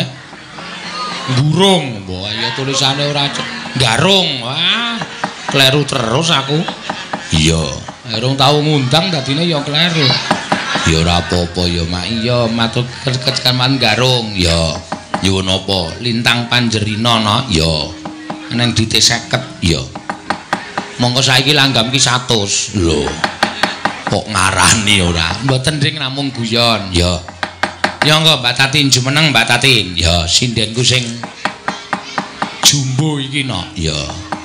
Gurung. Wah, ya tulisane ora Garung. Wah, kleru terus aku. Iya. Urung tau ngundang dadine ya kleru. Ya ora apa-apa ya, Mak. Iya, matur Kecamatan Garung. Ya. Nyuwun apa? Lintang Panjerina no. Ya. Neng dite 50. Ya. Monggo saiki langgam ki 100. Lho. Kok ngarani ora? Mboten ring namung guyon. Ya. Ya engko Mbak Tatin jumeneng Mbak Tatin. Ya, Sindenku sing jumbo iki no. Ya.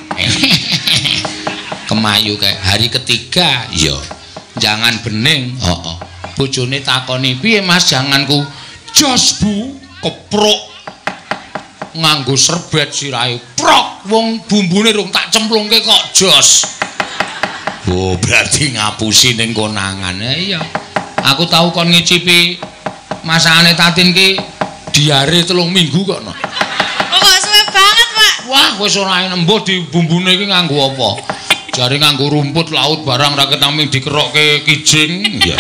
Kemayu kayak hari ketiga. Ya. Jangan bening. Heeh. Bojone takoni, "Piye Mas janganku?" "Jos, Bu." Keprok. Nganggo serbet sirahe. Prok, wong bumbune rung tak cemplungke kok jos. Oh, berarti ngapusi ning konangan. Iya. Aku tahu kon ngicipi masakane Tatin ki diare 3 minggu kok no. Kok suwe banget, Pak? Wah, wis ora embuh di bumbune iki nganggo apa? Jare nganggo rumput laut barang ra ketaming dikerokke kijing. Ya.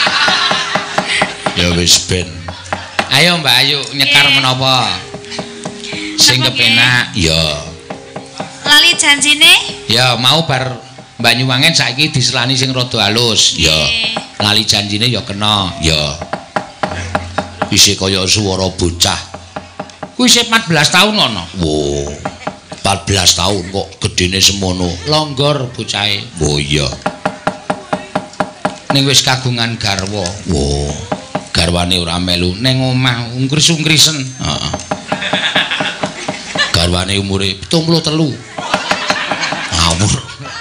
Ya wis ben. Ayo Mbak Ayu nyekar menapa? Sing kepenak. Ya. Lali lali janjine? Ya mau bar Banyuwangen saiki diselani sing rada halus. Ya. Lali janjine ya kena. Ya. Isih kaya swara bocah. Kuwi isih 14 taun ngono. Wo. 14 tahun kok gedene semono. Longgor bocahe. Oh iya. Ning wis kagungan garwa. Wo. Garwane ora melu Ning omah ungkris-ungkrisen. Heeh. Garwane umure 73. Ngawur.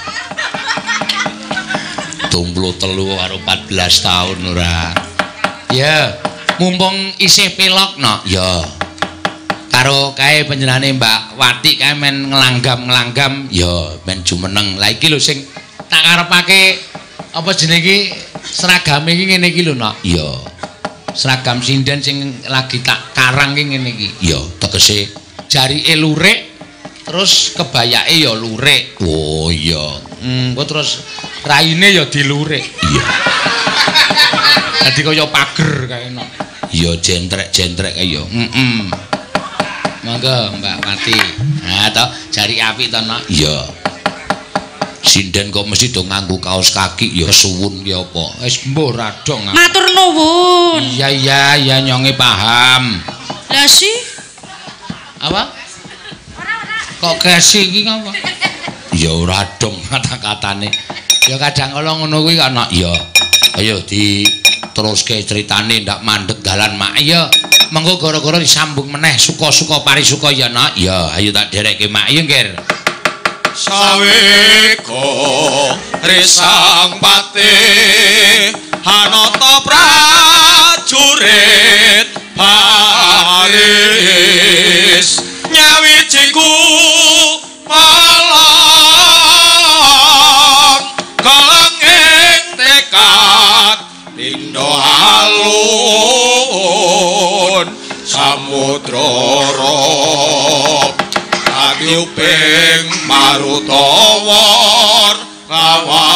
73 karo 14 tahun ora. Ya, mumpung isih pelok no. Ya. Karo kae panjenengane Mbak Wati kae men ngelanggam-ngelanggam Ya, men jumeneng. lah iki lho sing tak karepake apa jenenge iki seragame iki ngene iki lho nok. Ya. Seragam sinden sing lagi tak karang iki ngene iki. Ya, tegese Jarike lurik terus kebayake ya lurik. oh iya. Engko terus raine ya dilurik. Iya. Dadi kaya pager kae nok. Ya jentrek-jentrek kae ya. Monggo Mbak Wati. Nah to jari apik to nok. Iya. Sinden kok mesti do nganggo kaos kaki ya kesuwun ya apa. Wis mbuh radong. Matur nuwun. Iya nyonge paham. Lah sih. Apa? Kok gasi iki ngapa? Ya ora dong kata-katane. Ya kadang kala ngono kuwi ana. Ya. Ayo diteruske critane ndak mandeg dalan mak. Ya mengko gara-gara disambung meneh suka-suka parisuka ya nak. Ya, ayo tak derekke mak ya nggir. Saweko risang pati hanata prajurit Paris nyawijiku malang kalenging tekad pindho alun samudra rob Tiuping marutawar kawan